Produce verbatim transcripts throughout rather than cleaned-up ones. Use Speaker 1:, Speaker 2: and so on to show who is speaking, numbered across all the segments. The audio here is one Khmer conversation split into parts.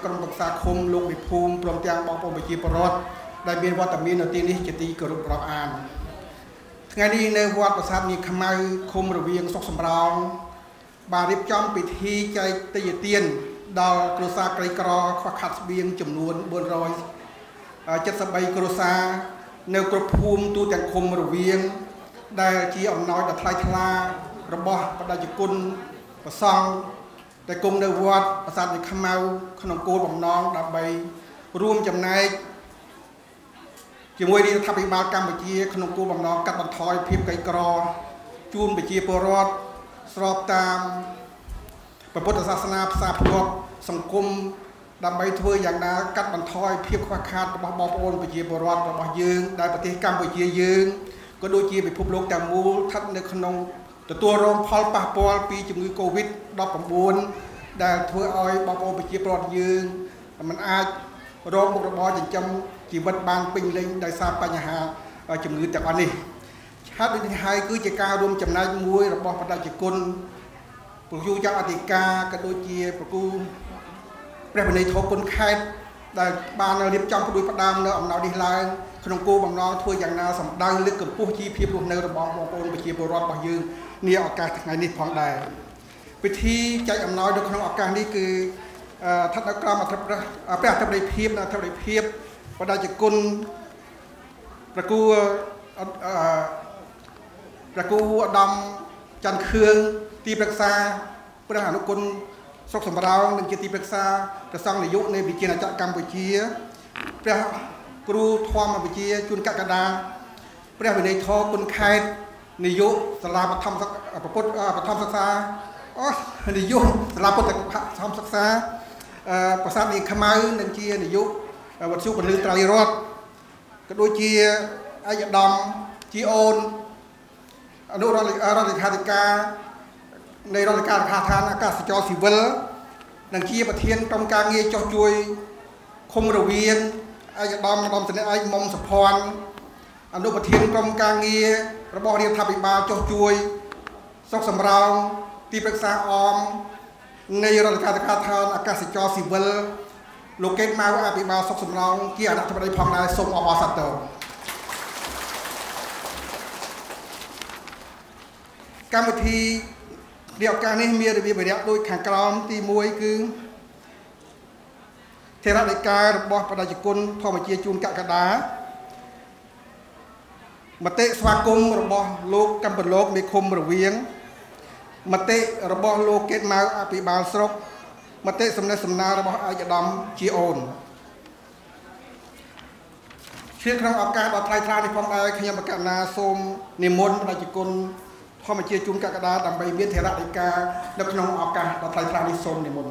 Speaker 1: ក្រុមប្រឹក្សាឃុំលោកវិភូមិព្រមទាំងបងប្អូនប្រជាពលរដ្ឋដែលមានវត្តមាននៅទីនេះជាទីគោរពរាប់អានថ្ងៃនេះនៅវត្តប្រាសាទនាងខ្មៅឃុំរវៀងសុខសម្រោងបានរៀបចំពិធីចែកទានទានដល់គ្រួសារក្រីក្រខ្វះខាតស្បៀងចំនួនbốn trăm七十三គ្រួសារនៅគ្រប់ភូមិទូទាំងឃុំរវៀងដែលជាអំណោយដ៏ថ្លៃថ្លារបស់បដិជនប្រសង់ដែលគង់នៅវត្តប្រាសាទនាងខ្មៅក្នុងគោលបំណងដើម្បីរួមចំណែកជាមួយរដ្ឋាភិបាលកម្ពុជាក្នុងគោលបំណងកាត់បន្ថយភាពក្រីក្រជូនប្រជាពលរដ្ឋស្របតាមព្រះពុទ្ធសាសនាផ្សារភ្ជាប់សង្គមដើម្បីធ្វើយ៉ាងណាកាត់បន្ថយភាពខ្វះខាតរបស់បងប្អូនប្រជាពលរដ្ឋរបស់យើងដែលប្រទេសកម្ពុជាយើងក៏ដូចជាពិភពលោកទាំងមូលស្ថិតនៅក្នុងទទួលរងផលប៉ះពាល់ពីជំងឺ Covid ដប់ប្រាំបួន ដែលធ្វើឲ្យបងប្អូនប្រជាពលរដ្ឋយើងមិនអាចរកមុខរបរចិញ្ចឹមជីវិតបានពេញលេញដោយសារបញ្ហាជំងឺទាំងអស់នេះឆាត់ដូចនេះហើយគឺជាការរួមចំណែកមួយរបស់បដិជនពលយុយ៉ាងអធិការក៏ដូចជាប្រគូព្រះវិន័យធម៌គុណខេត្តដែលបានរៀបចំផ្ដួចផ្ដើមនៅអំណោយនេះឡើងក្នុងគោលបំណងធ្វើយ៉ាងណាសម្ដៅលើកកម្ពស់ជីវភាពរស់នៅរបស់បងប្អូនប្រជាពលរដ្ឋរបស់យើងនាឱកាសថ្ងៃនេះផងដែរពិធីចែកអំណោយនៅក្នុងឱកាសនេះគឺស្ថិតនៅក្រោមអធិបតេយ្យព្រះអធិបតីភាពនិងអធិបតីភាពបដិជនប្រគូប្រគូឧត្តមច័ន្ទខឿងទីប្រឹក្សាព្រះអនុគុណសុខសម្រោងនិងជាទីប្រឹក្សាព្រះសង្ឃនាយកនៃវិជាណាចក្រកម្ពុជាព្រះគ្រូធម្មវិជាជួនកកដាព្រះវិន័យធម៌គុណខេត្តនាយកសាលាបឋមប្រពុតបឋមសិក្សាអូនាយកសាលាពុទ្ធបឋមសិក្សាប្រាសាទនាងខ្មៅនិងជានាយកវត្ថុពលិត្រៃរដ្ឋក៏ដូចជាឯកឧត្តមជាអូនអនុរដ្ឋរដ្ឋលេខាធិការនៃរដ្ឋលេខាធិការអាកាសចរស៊ីវិលនិងជាប្រធានក្រុមការងារចុះជួយឃុំរវៀងឯកឧត្តមឧត្តមសេនីយ៍ឯកមុំសុភ័ណ្ឌអនុប្រធានក្រុមការងាររបស់រដ្ឋាភិបាលចុះជួយសុខសម្រោងទីប្រឹក្សាអមនៃរដ្ឋលេខាធិការឋានអាកាសចរស៊ីវិលលោកកេតម៉ៅអភិបាលសុខសម្រោងជាអនុបតីផងដែរសូមអបអរសាទរកម្មវិធីในឱកាសនេះមានរបៀបវេរៈដូចខាងក្រោមទីមួយគឺថេរដីការបស់បដិជនធម្មជាជួនកកដាមតិស្វាគមន៍របស់លោកកម្ពុជាលោកមេឃុំរវៀងមតិរបស់លោកកេតម៉ៅអភិបាលស្រុកមតិសំណេះសំណាលរបស់ឯកឧត្តមជាអូនជាក្នុងឱកាសដ៏ថ្លៃថ្លានេះផងដែរខ្ញុំបកណាសូមនិមន្តបដិជនធម្មជាជួនកកដាដើម្បីមានថេរដីកានៅក្នុងឱកាសដ៏ថ្លៃថ្លានេះសូមនិមន្ត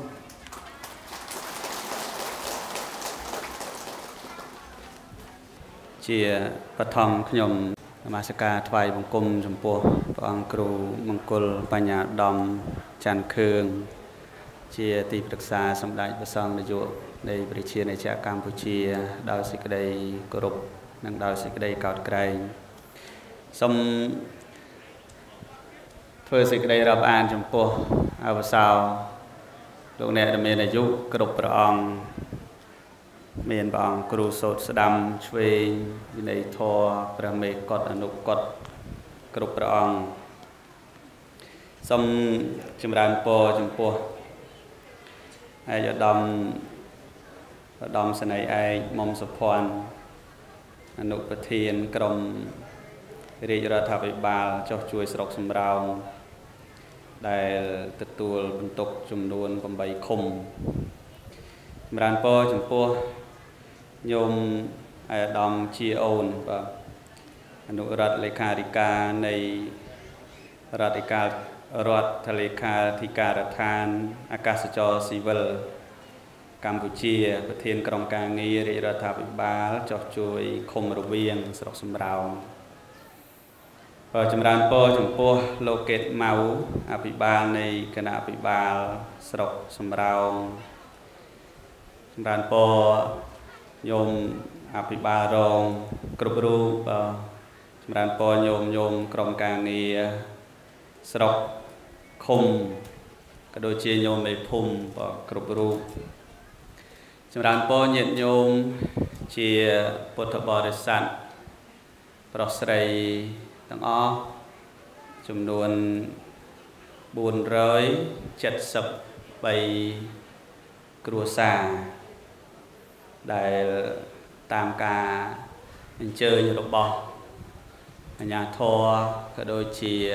Speaker 2: ជាបឋមខ្ញុំនមស្ការថ្វាយបង្គំចំពោះព្រះអង្គគ្រូមង្គលបញ្ញាដំ ច័ន្ទខឿងជាទីប្រឹក្សាសម្ដេចព្រះសង្ឃនាយកនៃប្រជាណាចក្រកម្ពុជាដោយសេចក្តីគោរពនិងដោយសេចក្តីកោតក្រែងសូមធ្វើសេចក្តីរាប់អានចំពោះអវសោលោកអ្នកដែលមានអាយុគ្រប់ព្រះអង្គមានព្រះអង្គគ្រូសូត្រស្ដាំឆ្វេងវិន័យធម៌ព្រះមេកុដអនុកុដគ្រប់ព្រះអង្គសូមចម្រើនពរចំពោះឯកឧត្តមឧត្តមសេនីយ៍ឯកមុំសុភ័ណ្ឌអនុប្រធានក្រុមរាជរដ្ឋាភិបាលចុះជួយស្រុកសំរោងដែលទទួលបន្ទុកចំនួនeightឃុំចម្រើនពរចំពោះញោមឯកឧត្តមជាអូនបាទអនុរដ្ឋលេខាធិការនៃរដ្ឋលេខារដ្ឋលេខាធិការដ្ឋានអាកាសចរស៊ីវិលកម្ពុជាប្រធានក្រុមការងាររាជរដ្ឋាភិបាលចុះជួយឃុំរវៀងស្រុកសំរោងចម្រើនពរចំពោះលោកកេតម៉ៅអភិបាលនៃគណៈអភិបាលស្រុកសំរោងចម្រើនពរញោមអភិបាលរងគ្រប់រូបចម្រើនពរញោមញោមក្រុមការងារស្រុកឃុំក៏ដូចជាញោមមេភូមិគ្រប់រូប Chúng ta có nhận nhôm chia Phật bồ đề sát Prosray tăng ó Chúng luôn buồn rơi chất sập bày Krua xa Đại tam ca chơi như độc bò nhà thô cả đôi chỉ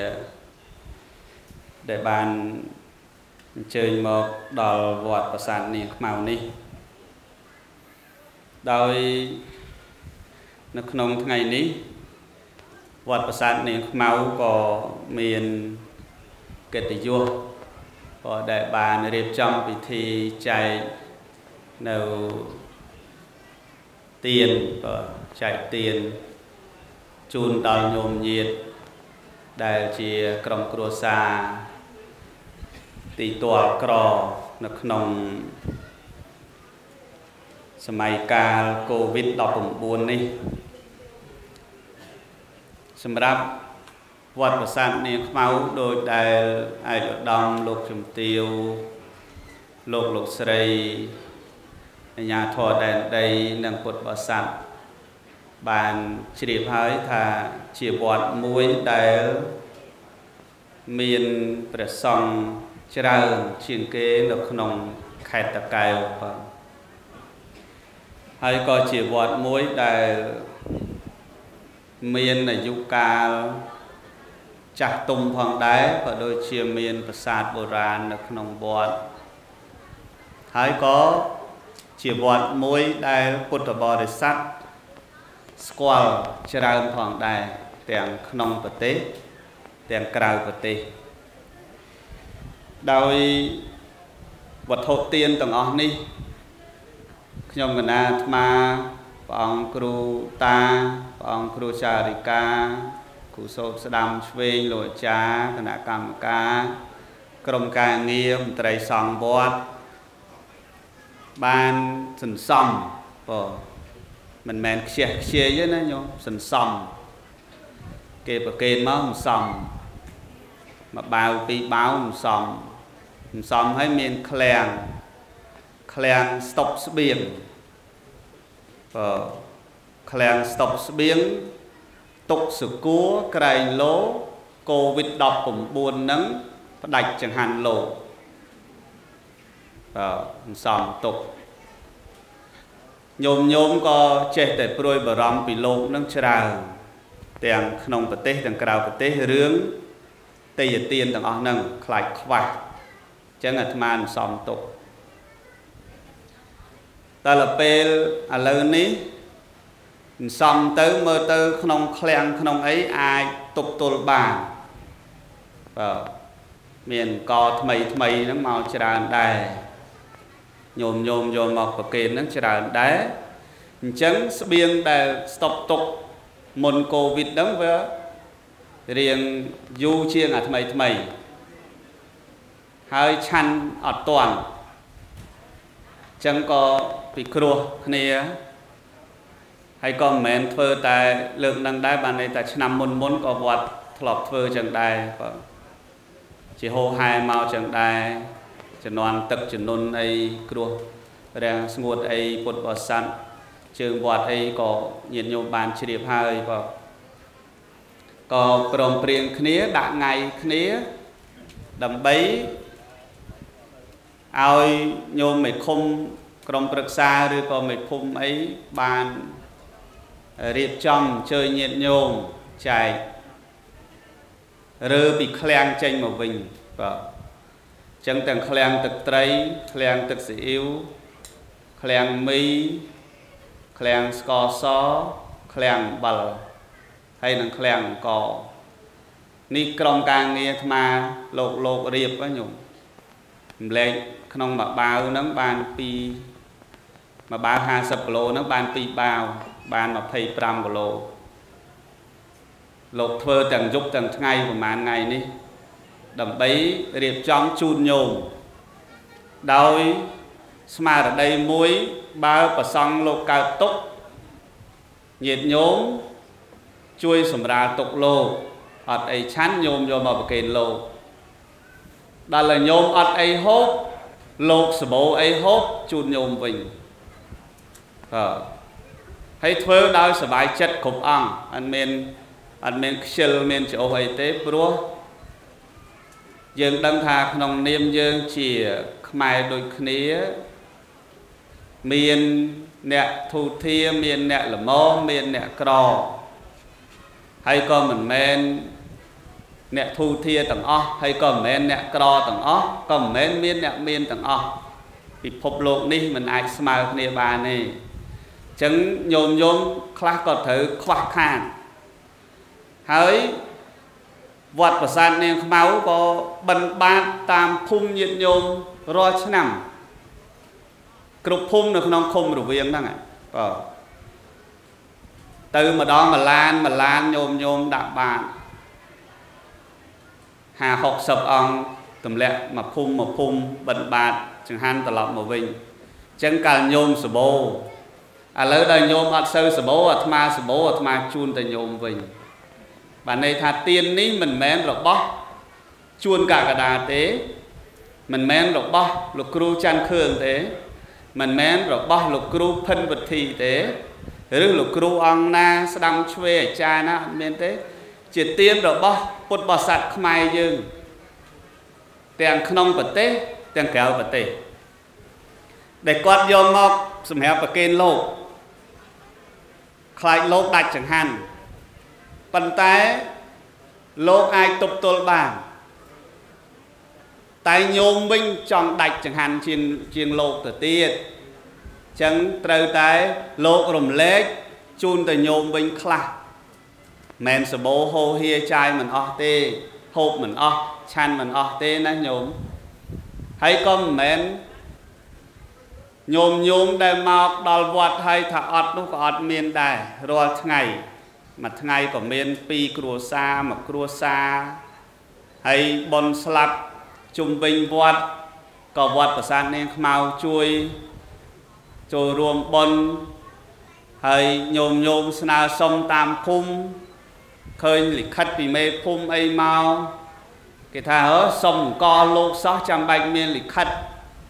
Speaker 2: để bàn chơi một đòi vọt và sàn này màu này đôi nó không ngày ní vọt và sàn này màu có miền kết tỷ vua có để bàn điệp trong vị thi chạy nào tiền và chạy tiền chun đào nhôm nhiệt đại chỉ cầm cua xa tỷ tòa cò nó nồng sớm ca covid đọc bụng buồn đi sớm đáp vật và sản này máu đôi đại ai được đông lục chùm tiêu lục lục sợi nhà thọ đèn đây nâng cột và sản bàn chỉ điểm hơi thà chỉ bọt muối đại miền bờ sông tràn trên kế được nồng khai tạc cài hay có chỉ bọt muối đại miền là du ca chặt tung phong đáy và đôi chia miền và sạt bồ ràn được nồng bọt hay có chỉ bọt muối đại Phật bồ đề sát squall tràn phong đáy tiền nồng bờ tế tiền cào bờ tế đôi vật hộ tiên tầng ổn đi nhom gần à mà ông kêu ta ông kêu cha đi ca cụ sốt đam phê lội cha cái nã cầm ca cầm ca nghiêm trai sòng bọt ban sần sòng bỏ mình men xe xe với nó nhom sần sòng kê bờ kê máu sòng mà bao pi báo sòng sòng hay miền Klang Klang stop biển và Klang stop biển tục sự cúa cây lố Covid đọc cũng buồn nắng đạch chẳng hạn lộ và sòng tục nhôm nhôm có chết để prôi bờ rong bị lộ nắng trà tiền nông vật tế tiền cào vật tế rướng tây giờ tiền tầng ở nâng lại khoa chẳng là man sòng tục ta là pe à lớn ní sòng tới mơ tới không khen không ấy ai tục tụt bàn và miền co mày mày nó màu tràn đài nhôm nhôm nhôm mọc và kền nó tràn đáy chẳng biên đài stop tục môn Covid đắng với riêng du chiêng à mày mày hơi chăn ở toàn chẳng có bị cua này hay còn mến phơ tại lượng đăng đáy bàn này tại năm môn môn có vọt lọc phơ chẳng đài chỉ hô hai màu chẳng đài chẳng noan tức chẳng nôn ấy cua đang ngột ấy bột bò sẵn trường vọt ấy có nhiệt nhô bàn chỉ điệp hai vào có cầm priêng khía đã ngày khía đầm bấy ai nhôm mày không cầm bực xa rồi còn mày không ấy bàn riệp trong chơi nhiệt nhôm chạy rơ bị klang tranh màu vinh và chẳng tầng klang thực tây klang thực sĩ yếu klang mi klang sco xó klang bờ hay là klang cò ni cầm càng nghe mà lột lột riệp quá nhung lên không mà bao nó ban pi mà bao hai sập lô nó ban pi bao ban mà pay pram lô lột thơ tầng giúp tầng ngày của màn ngày đi đầm bấy riệp trong chun nhôm đôi smart ở đây muối bao và xong lô cao tốc nhiệt nhôm chui sầm ra tục lô ọt ấy chán nhôm vô mà kền lô đó là nhôm ọt ấy hốt lột sờ bộ ấy hốt chun nhôm vinh hay thưa đôi sở bài chất cục ong anh men anh men chill men chỗ hay tế bro dương đăng thà nông niêm dương chỉ mai đôi khía miền nè thu thia miền nè là mô miền nè cò hay con mình men nè thu thia tầng o hay còn men nè cò tầng o còn men miền nè miền tầng o bị phục lục ní mình ai smile nè bà này chẳng nhôm nhôm khác có thử khoác khăn hỡi vật và san nên máu có bần ba tam phum nhiệt nhôm rồi chứ nằm cục phum được non không được viên đó này từ mà đó mà lan mà lan nhôm nhôm đạp bạn hà học sập ông tầm lẹ mà phum mà phum bần bạt chẳng han tờ lọc mà vinh chẳng cả nhôm sờ bô à lỡ đây nhôm ở sơ sờ bố ở ma sờ bố ở ma chun tại nhôm vinh và này thà tiên ní mình men rồi bó chuôn cả cả đà tế mình men rồi bó lục cru chăn khương thế mình men rồi bó lục cru phân vật thị tế rồi lục cru ong na đâm chuê cha na men thế chỉ tiên rồi bó bột bò sạch mai dương tiền không vật tế tiền kéo vật tế để quạt vô ngọc sầm hẹp và kên lô khai lô đặt chẳng hạn phần té lô ai tục tôn bảng tay nhôm binh trong đạch chẳng hạn trên trên lô tử tiết chẳng trâu tay lô rùm lết chun từ nhôm binh khla men sờ bố hô hia chai mình o tê hộp mình o chan mình o tê nó nhôm hay con men nhôm nhôm đây mọc đòi vật hay thả ọt nó có ọt miền đài rồi ngày mà ngày của miền pi cua sa mà cua sa hay bon slap trung bình vật có vật của san nên màu chui trôi ruộng bon hay nhôm nhôm sna sông tam phum khơi lịch khách bị mê phum ấy mau cái thà hớ sông co lô sáu trăm bạch miền lịch khách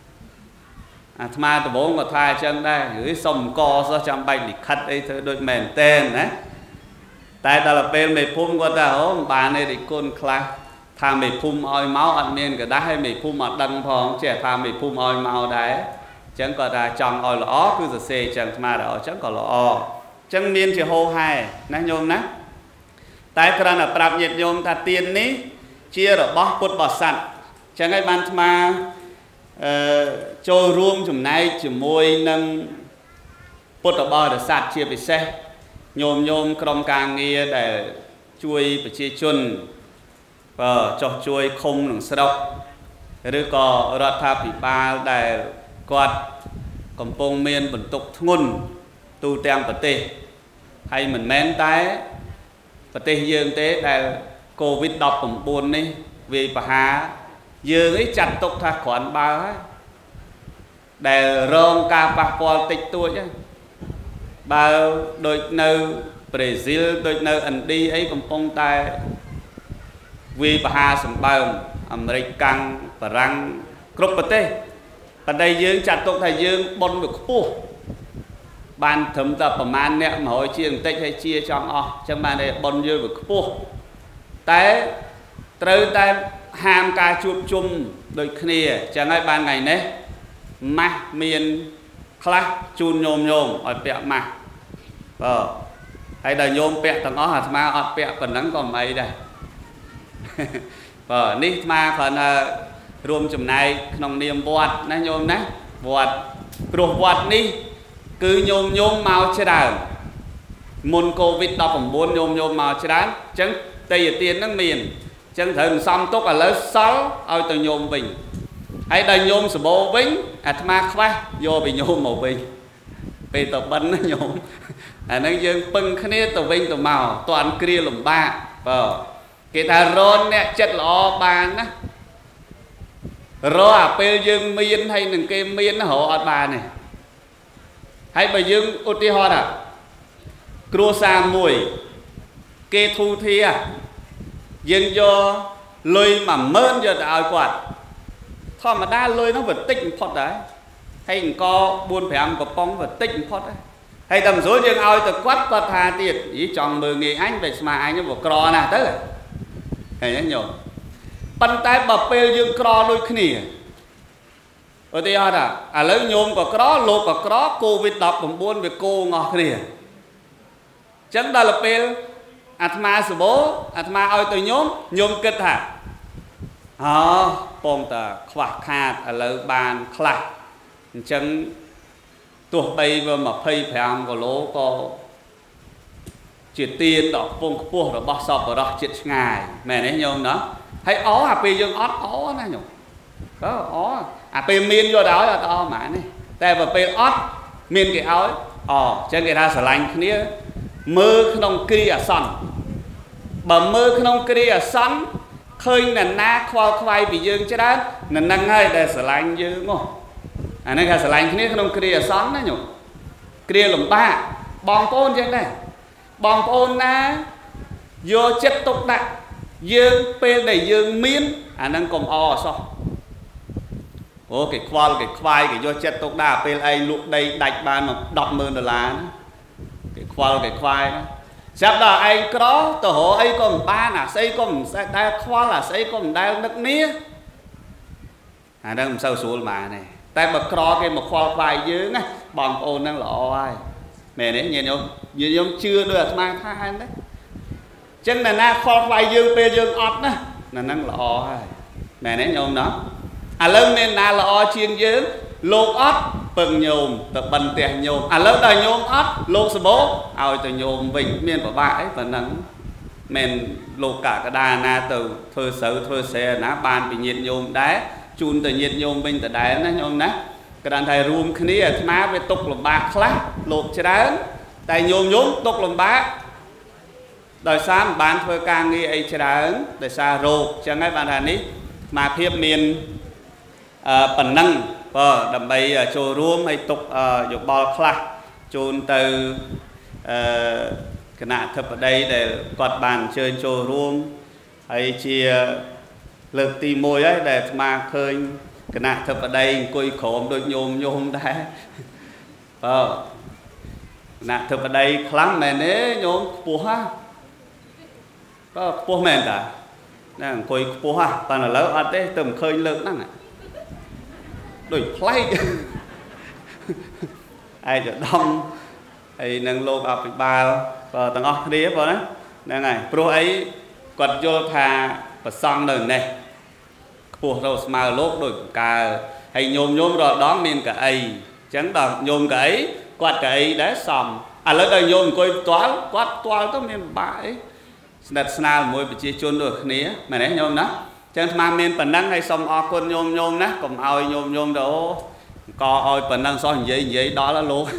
Speaker 2: à tham từ bốn của thai chân đây gửi sông co sáu trăm bạch lịch khách ấy thôi đôi mền tên đấy tại ta là bên mày phun qua ta hố bà này thì con khla tham mày phun oi máu ăn miên cái đá hay mày phun mặt đằng phong trẻ tham mày phun oi máu đấy chẳng có ta chọn oi lõ cứ giờ xe chẳng mà đó chẳng có lõ chẳng miên chỉ hô hai nè nhôm nè tại cái là prap nhiệt nhôm ta tiền ní chia rồi bó bột bò sẵn chẳng ai ban mà trôi ruộng chùm này chùm môi nâng bột bò để sạch chia về xe nhôm nhôm trong càng nghe để chui và chia chun và cho chui không nằng sọc rồi có rọt tháp bị ba để quạt còn bông miên bẩn tục ngôn tu trang vật tê hay mình men tái vật tê dương tế để covid đọc cũng buồn đi vì bà hà dương ấy chặt tục thà khoản ba để rong ca bạc qua tịch tuổi chứ bao đôi nơi Brazil đôi nơi Ấn đi ấy còn phong tài vì bà hà sầm bờm American và răng group bát tê ở đây dương chặt tục thầy dương bon được khô ban thấm tập ở man nè mà hỏi chia tách hay chia cho o trong ban này bon dương được khô té từ tay ham ca chụp chung đôi kia chẳng ai ban ngày nè ma miền khla chun nhôm nhôm ở bẹ mà ờ hay là nhôm bẹ thằng ó hạt ma ọt bẹ còn nắng còn mấy đây ờ ní ma còn rùm chùm này nòng niềm vọt nè nhôm nè vọt ruột vọt ní cứ nhôm nhôm màu chế đào môn covid đọc phẩm bốn nhôm nhôm màu chế đá chẳng tây ở tiền nước miền chẳng thường xong tốt là lớn sáu ôi từ nhôm bình hay đây nhôm sờ bố vĩnh à ma khoa vô bị nhôm màu bình về tập bắn nó nhôm à nó dương pưng cái này tàu vinh tàu màu toàn kia lùm ba ờ cái thà rôn nè chất lọ bàn á rồi à pe dương miên hay đừng cái miên nó hộ ở bà này hay bà dương ô ti hòn à cua sa mùi kê thu thi à dương do lôi mà mơn giờ đã quạt thôi mà đa lôi nó vật tích phật đấy hay có buôn phải ăn có bóng vật tích phật đấy hay tầm số dương ao từ quát quát hà tiệt ý chọn mười nghìn anh về mà anh nó cro nè tới hay nhớ nhiều bàn tay bập bê dương cro đôi khi ở đây à à lấy nhôm có cro lột có cro covid đọc cũng buôn về cô ngọt kia chẳng đó là bê atma số bố atma ao từ nhôm nhôm kết hả ờ bông ta khoác hạt ở lấy bàn khạc chẳng tuột bay vừa mà phây phèm của lỗ có chuyện tiền đó phong cua rồi bóc sọp rồi đó chuyện ngày mẹ đấy nhôm đó hay ó à pi dương ót ó này nhung có ó à pi miên vô đó là to mà nàyแต่ว่าเปออดมีนกี่เอาอ๋อเช่นกี่ท่าสลายนี้มือขนมกรีอ่ะสันบ่มือขนมกรีอ่ะสันเคยนั่นนาควายควายbị dương chứ đóนั่นนั่งให้แต่สลายdươngงออันนั้นคือสลายนี้ขนมกรีอ่ะสันนะหนูกรีหลุมป้าบองโป้นจังได้บองโป้นนะโยเจ็ดตกได้dươngเป็นได้dương miênอันนั้นกลมอซอโอ้cái khoai cái khoai cái vô chết tốt đa bên ai lục đây đạch bàn mà đọc mơn đô la cái khoai cái khoai đó sắp đó anh có tổ hộ ấy có một ba là xây có một đa khoai là xây có một đa nước mía à đang sâu xuống mà này tay bật cro cái một khoai khoai dưới này bằng ôn đang lọ ai mẹ đấy nhìn không nhìn không chưa được mang thai đấy chân là na khoai khoai dương pe dương ọt đó là đang lọ ai mẹ đấy nhôm đó à lớn nên na lọ chiên dương lột ót bừng nhôm tập bần tè nhôm à lớn đời nhôm ót lột sờ bố ao từ nhôm bình miền của bãi và nắng men lột cả cái đà na từ thưa sở thưa xe ná ban bị nhiệt nhôm đá chun từ nhiệt nhôm bình từ đá nó nhôm ná cái đàn thầy rùm khi này má về tục làm bạc khác lột cho đá tại nhôm nhôm tục làm bạc đời sáng bán thưa càng nghi ấy cho đá đời xa rô cho ngay bạn thầy ní mà phiếp miền phần năng và đầm bay cho rùm hay tục dục bò khác chôn từ cái nạ thập ở đây để quạt bàn chơi cho rùm hay chia lực tì môi ấy để mà khơi cái nạ thập ở đây cùi khổ đôi nhôm nhôm đá ờ nạ thập ở đây kháng mẹ nế nhôm bùa ha có bùa mẹ ta nè cùi bùa ha toàn là lớn ở đây tầm khơi lực năng đổi play ai cho đông ai nâng lô gặp ba và tầng óc đi vào đấy nè này pro ấy quật vô thà và xong rồi này buộc đầu mà lốp đổi cả hay nhôm nhôm rồi đón miền cả ấy chẳng đọc nhôm cái ấy quạt cái ấy để xong à lấy đời nhôm coi toán quạt toán tới miền bãi đặt snal môi bị chia chôn được nế mà đấy nhôm đó chẳng mà miền phần năng hay xong o con nhôm nhôm nè còn ao nhôm nhôm đó co oi phần năng so gì vậy đó là luôn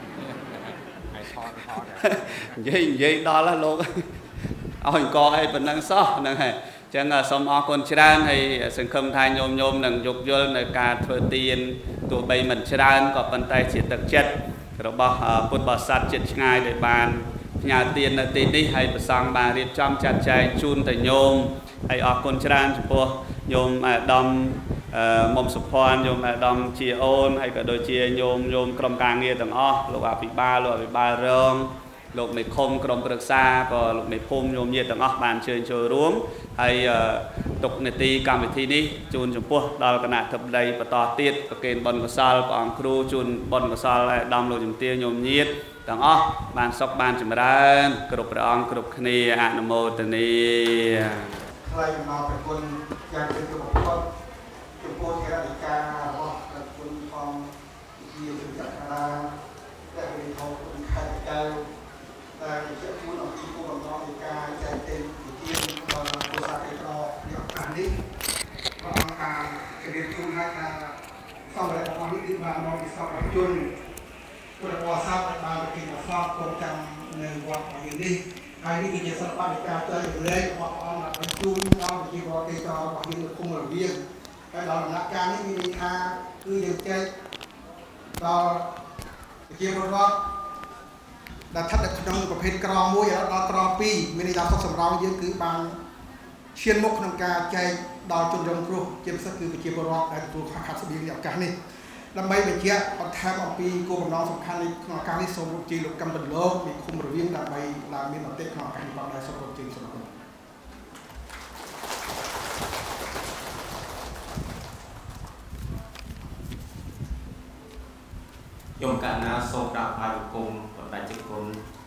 Speaker 2: vậy vậy đó là luôn oi co hay phần năng so này chẳng là xong o con chran hay sừng khâm thai nhôm nhôm nằng dục vô này cả thừa tiền tụi bay mình chran có bàn tay chỉ thực chất rồi bao phút bao sát chết ngay để bàn nhà tiền là tiền đi hay sang bà riêng trong chặt chạy chun tại nhôm hay ở con chran cho nhôm đom mồm sụp khoan nhôm đom chia ôn hay cả đôi chia nhôm nhôm cầm càng nghe tầng o lục à bị ba lục bị ba rong lục này không cầm cực xa và lục này phun nhôm nhiệt tầng o bàn chơi chơi ruộng hay tục này ti cam vị thi đi chun chụp po đó là cái nạt thập đầy và to tiết và kèn bồn của sal và ông kêu chun bồn của sal đom lục chụp tia nhôm nhiệt tầng o bàn sọc bàn chụp ra cột ông cột khné anh mô tê ni
Speaker 1: ใครมาเป็นคนอยากเป็นตัวบุคคลจุดโพธิ์แก่กาว่าเป็นคนทองยืนถึงจากนาแต่เป็นทองคนไทยเจ้าแต่เชื่อพูดออกที่ผู้บังคับการใจเต็มอยู่ที่ตอนโพสต์ไปรอเดี๋ยวการนี้ก็ทำการเรียนรู้ให้การซ่อมอะไรประมาณนี้ที่มาน้องที่ซ่อมจุนตัวพอทราบมาเป็นมาซ่อมโปรแกรมในวันอย่างนี้ไอ้นี่คือจะสร้างการเจริญเลยว่าเอาหลักเป็นจุนเอาที่ว่าเกี่ยวกับที่เราคุมระเบียบไอ้เราหลักการนี้มีค่าคือเดี๋ยวเจ๊เราเกี่ยวกับว่าดัชทัศน์ขนมประเภทกรองมวยเราตรอปีมีในดาวสมเราเยอะคือบางเชียนมุกขนมการใจดาวจนรำครูเจ็บสักคือไปเกี่ยวกับว่าไอ้ตัวขาดสบีเดียวกันนี่ដើម្បីបញ្ជាក់បន្ថែមអំពីគោលបំណងសំខាន់នៃក្នុងការនេះសូមរំជើញលោកកម្មបណ្ឌលោកនៃគុំរវាងដើម្បីឡើងមានមតិក្នុងការនេះផងដែរសូមរំជើញសូមអរគុណ
Speaker 3: ខ្ញុំកណ្ណាសូមក្រាបថ្វាយបង្គំបណ្ដាជគុណ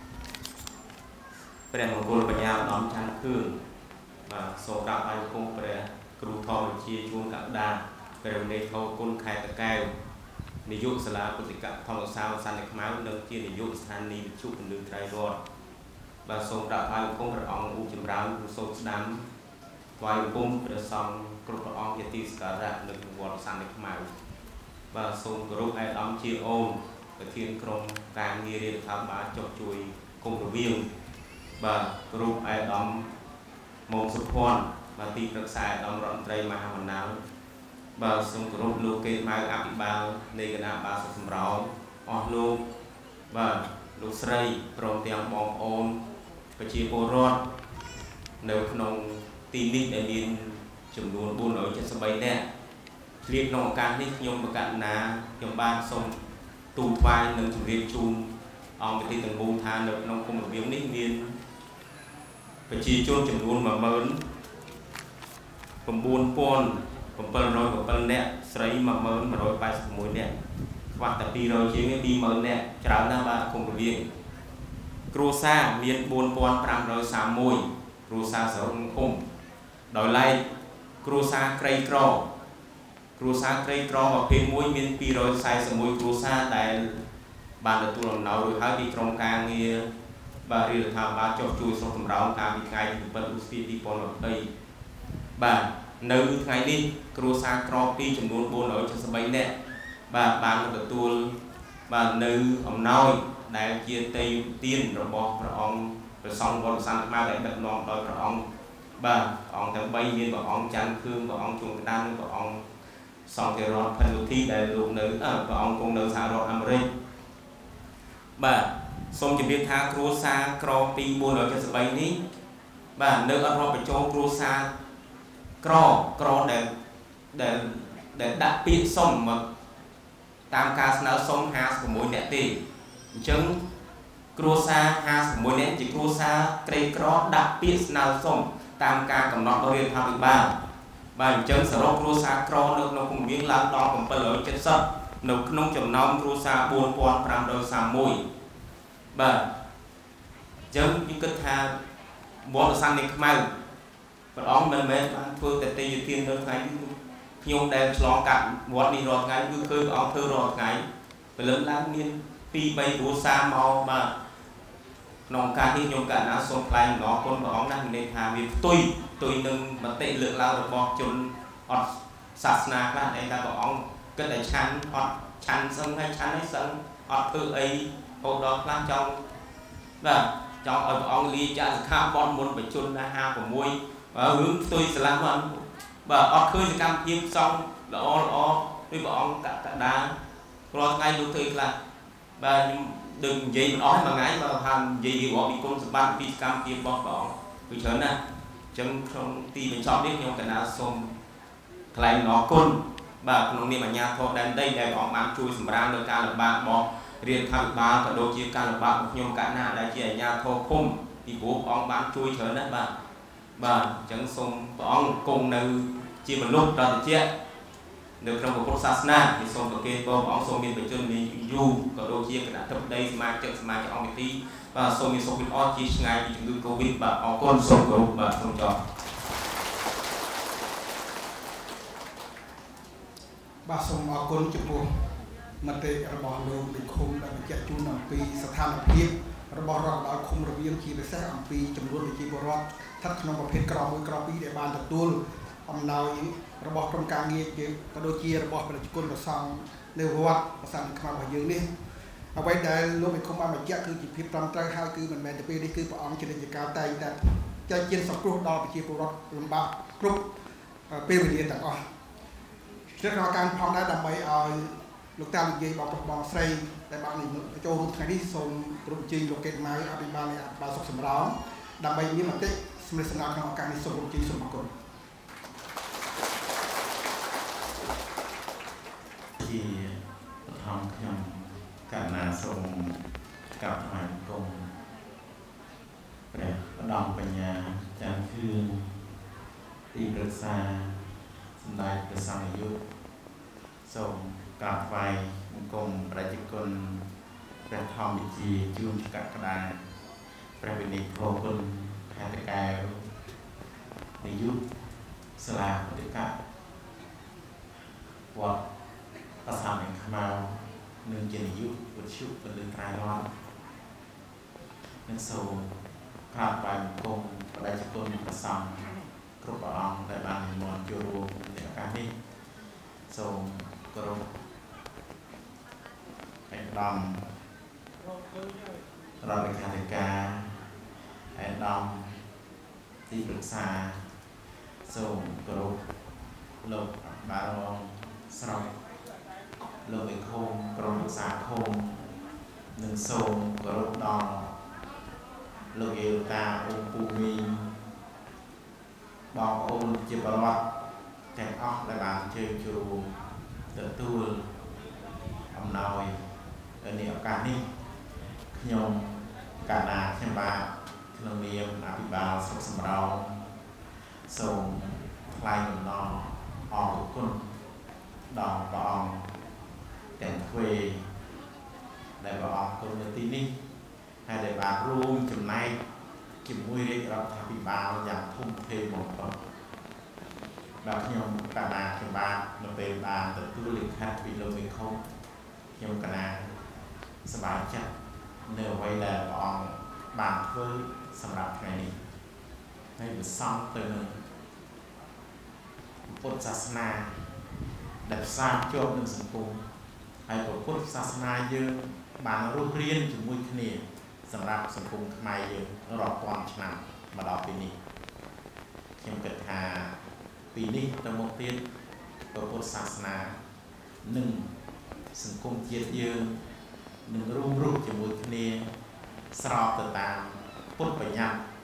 Speaker 3: ព្រះមង្គលបញ្ញាឧត្តមច័ន្ទខឿនបាទសូមក្រាបថ្វាយបង្គំព្រះគ្រូធម្មវិជាជួនកណ្ដាលព្រះនេធរគុណខេត្តតាកែវនាយកសាលាពុទ្ធិកធម្មសាវសន្និខ្មៅនិងជានាយកស្ថានីយ៍វិទ្យុពន្លឺត្រៃរតបាទសូមក្រាបថ្វាយបង្គំព្រះអង្គឧបចម្រើនគ្រូសូត្រស្ដាំថ្វាយបង្គំព្រះសង្ឃគ្រប់ព្រះអង្គជាទីសក្ការៈនៅវត្តសន្និខ្មៅបាទសូមគោរពឯកឧត្តមជាអូនប្រធានក្រុមការងាររាជរដ្ឋាភិបាលចុះជួយគុំរវាងបាទគោរពឯកឧត្តមមកសុភ័ណ្ឌបាទទីប្រឹក្សាឯកឧត្តមរដ្ឋមន្ត្រីមហាបណ្ដាលបាទសូមគោរពលោកកេតម៉ៅអភិបាលនៃគណៈបាលសុខសម្រោងអស់លោកបាទលោកស្រីព្រមទាំងបងប្អូនប្រជាពលរដ្ឋនៅក្នុងទីនេះដែលមានចំនួនបួនរយเจ็ดสิบสามនាក់ឆ្លៀតក្នុងឱកាសនេះខ្ញុំបកណ្ណាខ្ញុំបានសូមទូលថ្វាយនិងជម្រាបជូនអង្គប្រទេសទាំងមូលថានៅក្នុងគុំរបៀងនេះមានប្រជាជនចំនួន một nghìn chín trăm bảy mươi bảy នាក់ស្រី một nghìn một trăm tám mươi mốt នាក់ខ្វះតែពីររយជាង hai mươiនាក់ច្រើនណាស់បាទគុំរបៀងគ្រួសារមាន bốn nghìn năm trăm ba mươi mốt គ្រួសារសរុបឃុំដោយឡែកគ្រួសារក្រីក្រគ្រួសារក្រីក្រប្រភេទមួយមាន two hundred forty-one គ្រួសារដែលបានទទួលអំណោយរួចហើយពីក្រុមការងារបាទរាជរដ្ឋាភិបាលចុះជួយស្រុកសម្រោងកាលពីថ្ងៃទី bảy ឧសភា hai nghìn không trăm hai mươi បាទនៅថ្ងៃនេះគ្រួសារក្រពីចំនួន bốn trăm七mươi ba នាក់បាទបានទទួលបាទនៅអំណោយដែលជាទេយ្យទានរបស់ព្រះអង្គព្រះសង្ឃវត្តសន្និខ្មែរដែលដឹកនាំដោយព្រះអង្គបាទព្រះអង្គទាំង 3 មានព្រះអង្គច័ន្ទខឿនព្រះអង្គជួនកណ្ដាលនិងព្រះអង្គសង្ឃរតផាន់លូធីដែលលោកនៅព្រះអង្គគង់នៅសហរដ្ឋអាមេរិកបាទសូមជម្រាបថាគ្រួសារក្រពី bốn trăm七mươi ba នេះបាទនៅអត់រាប់បញ្ចូលគ្រួសារក្រក្រដែលដែលដែលដាក់ពាក្យសុំមកតាមការស្នើសុំ ห้าสิบหก នាក់ទេអញ្ចឹងគ្រួសារ ห้าสิบหก នាក់ជាគ្រួសារក្រីក្រដាក់ពាក្យស្នើសុំតាមការកំណត់របស់រដ្ឋាភិបាលបាទអញ្ចឹងសរុបគ្រួសារក្រនៅក្នុងគុំរៀងឡើងដល់ bảy trăm七mươi នៅក្នុងចំណោមគ្រួសារ bốn nghìn năm trăm ba mươi mốt បាទអញ្ចឹងខ្ញុំគិតថាវត្តសន្និខ្មៅព្រះអង្គមិនមែនបានធ្វើតែទេយ្យទាននៅថ្ងៃនេះខ្ញុំដែលឆ្លងកាត់វត្តនេះរាល់ថ្ងៃគឺឃើញព្រះអង្គធ្វើរាល់ថ្ងៃព្រលឹមឡើងមាន two to three គ្រួសារមកបាទក្នុងការនេះខ្ញុំកណ្ណាសូមថ្លែងអំណរគុណព្រះអង្គណាស់មានន័យថាវាផ្ទុយផ្ទុយនឹងមតិលើកឡើងរបស់ជនអត់សាសនាខ្លះដែលថាព្រះអង្គគិតតែឆាន់អត់ឆាន់សឹងហើយឆាន់ហើយសឹងអត់ធ្វើអីហូបដល់ខ្លះចង់បាទចង់ឲ្យព្រះអង្គលាចាកសិក្ខាបទមុនបច្ចុប្បន្នណាห้าสิบหกបាទរឿងផ្ទុយស្រឡះមកបាទអត់ឃើញសកម្មភាពសង់ល្អល្អដូចព្រះអង្គកកដារាល់ថ្ងៃលោកធ្វើខ្លះបាទខ្ញុំដឹងនិយាយមិនអស់មួយថ្ងៃបើថានិយាយរាប់ពីគុណសម្បត្តិពីសកម្មភាពរបស់ព្រះអង្គគឺច្រើនណាស់អញ្ចឹងក្នុងទីបញ្ចប់នេះខ្ញុំកណ្ណាសូមថ្លែងអំណរគុណបាទក្នុងនាមអាជ្ញាធរដែនដីដែលព្រះអង្គបានជួយសម្រាលនៅការលំបាករបស់រាជរដ្ឋាភិបាលក៏ដូចជាការលំបាករបស់ខ្ញុំកណ្ណាដែលជាអាជ្ញាធរភូមិពីព្រោះព្រះអង្គបានជួយច្រើនណាស់បាទបាទអញ្ចឹងសូមព្រះអង្គគង់នៅជាមនុស្សដ៏ត្រជាក់នៅក្នុងពុទ្ធសាសនាthìសូមប្រគេនពរព្រះអង្គសូមមានបញ្ជនមានយូរក៏ដូចជាគណៈធិបតីសមាជិកសមាជិកអង្គពិធីបាទសូមមានសុខភាពល្អជាឆ្ងាយពីជំងឺ Covid បាទអរគុណសូមគោរពបាទសូមចោល
Speaker 1: បាទសូមអរគុណចំពោះមតិរបស់លោកលោកឃុំដែលបញ្ជាក់ជូនអំពីស្ថានភាពរបស់រដ្ឋបាលឃុំរវាងជាពិសេសអំពីចំនួនប្រជាពលរដ្ឋស្ថិតក្នុងប្រភេទក្រមួយក្រពីរដែលបានទទួលអំណោយរបស់ក្រុមការងារជាក៏ដូចជារបស់ប្រជាជនប្រសង់នៅវត្តប្រសាទខ្មៅរបស់យើងនេះអ្វីដែលលោកលោកឃុំបានបញ្ជាក់គឺជាភាពត្រឹមត្រូវហើយគឺមិនមែនតែពេលនេះគឺព្រះអង្គជានិច្ចកាលតែងតែចែកជាសង្គ្រោះដល់ប្រជាពលរដ្ឋលំបាកគ្រប់ពេលវេលាទាំងអស់ជាក្នុងការផងដែរដើម្បីឲ្យលោកតាលោកយាយបងប្រុសបងស្រីដែលបានចូលរួមថ្ងៃនេះសូមក្រុមជ័យលោកកេតម៉ៅអភិបាលនៃអភិបាលសុខសម្រោងដើម្បីមានមតិសម្រាប់សម្រាប់ក្នុងឱកាសនេះសូមក្រុមជ័យសូមអរគុណ
Speaker 3: ជា
Speaker 4: องขยมการนาทรงกับหายกงเปรตดองปัญญาจารคืนตีปรึกษาสำได้ประสังอายุส่งกราบไฟมงกงประจิกลเปรตทองบิจีจุนกักระดาเปรตวินิโพกุลแพทย์แก้วในยุคสลาปฏิกะวัดภาษาแห่งขมาหนึ่งเจนิยุวุฒิชุเป็นเรื่องไตรร้อนนักโซกราบไปกงประดับกลประสังกรุบอ่องได้บานมอนจูรูในอาการนี้โซกรุบไอ้ดำเราเป็นคาติกาไอ้ดำที่ปรึกษาโซกรุบโลกบาลองสระโลกไอโคมกรมศึกษาโคมหนึ่งโซมกรมดองโลกเอลตาองปูมีบองโอนจิบวัดแจกออกและบานเชิญจูเติร์ตูลอำนอยอันนี้อาการนี้ขยมการนาเช่นบาขนมเนียมอภิบาลสุขสมเราส่งลายหนุนนอออกทุกคนดองบองแต่งเวได้บองคนในที่นี้ให้ได้บาร่วมจำนายกิมมวยเรียกเราทำพิบาลอย่างทุ่มเทหมดต่อแบบขยมกานาขยมบาเราเป็นบาแต่ตู้เล็กแค่ปีเราเป็นเขาขยมกานาสบายจัดเนื้อไว้ได้บองบางเพื่อสำหรับไงนี้ให้บุษซ้ำตัวหนึ่งพุทธศาสนาดับสร้างโจทย์หนึ่งสังคมให้พุทธศาสนาเยอะบางรูปเรียนถึงมุ้ยขณีสำหรับสังคมขมายเยอะรอบก่อนชนะมาดาวปีนี้เข้มเกิดหาปีนี้ตั้งมกเตี้ยพุทธศาสนาหนึ่งสังคมเจียดเยอะหนึ่งรูปรูปถึงมุ้ยขณีสอบต่ตามพุทธปัญญา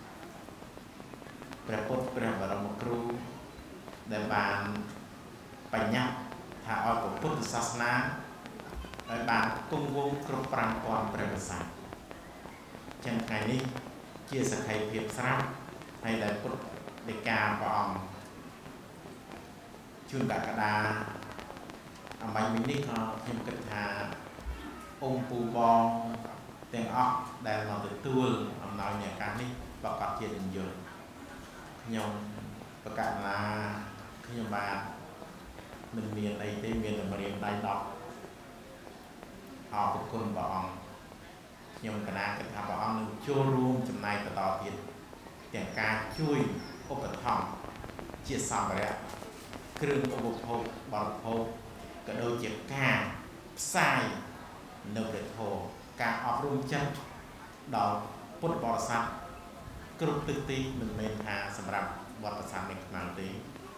Speaker 4: พระพุทธพระบรมครูได้บานปัญญาถ้าเอาของพุทธศาสนาได้บานกุ้งวงครบปรางความประวัติศาสตร์จังไงนี้เกี่ยสกัยเพียบสระให้ได้พุทธได้กาปองชุนกากระดาอามัยมินิคอเทียมกระทาองปูบองเตียงออกได้มาตัวตัวอำนาจเนี่ยการนี้ประกอบเทียนเยอะยงประกาศนาขยมบามันเมียนในเต้เมียนมาเรียนได้ดอกออกเป็นคนบอกยมคณะกระทำบอกหนึ่งช่วยรวมจำนายต่อเพียรแต่การช่วยอุปถัมภ์เจียสามไปแล้วเครื่องอุปโภคบริโภคกระโดดเจ็บก้าใส่เนื้อเด็ดโผการออกรวมจัดดอกพุทธบริษัทกรุบตึกตีหนึ่งเมนทาสำหรับวัดประสานในขณะนี้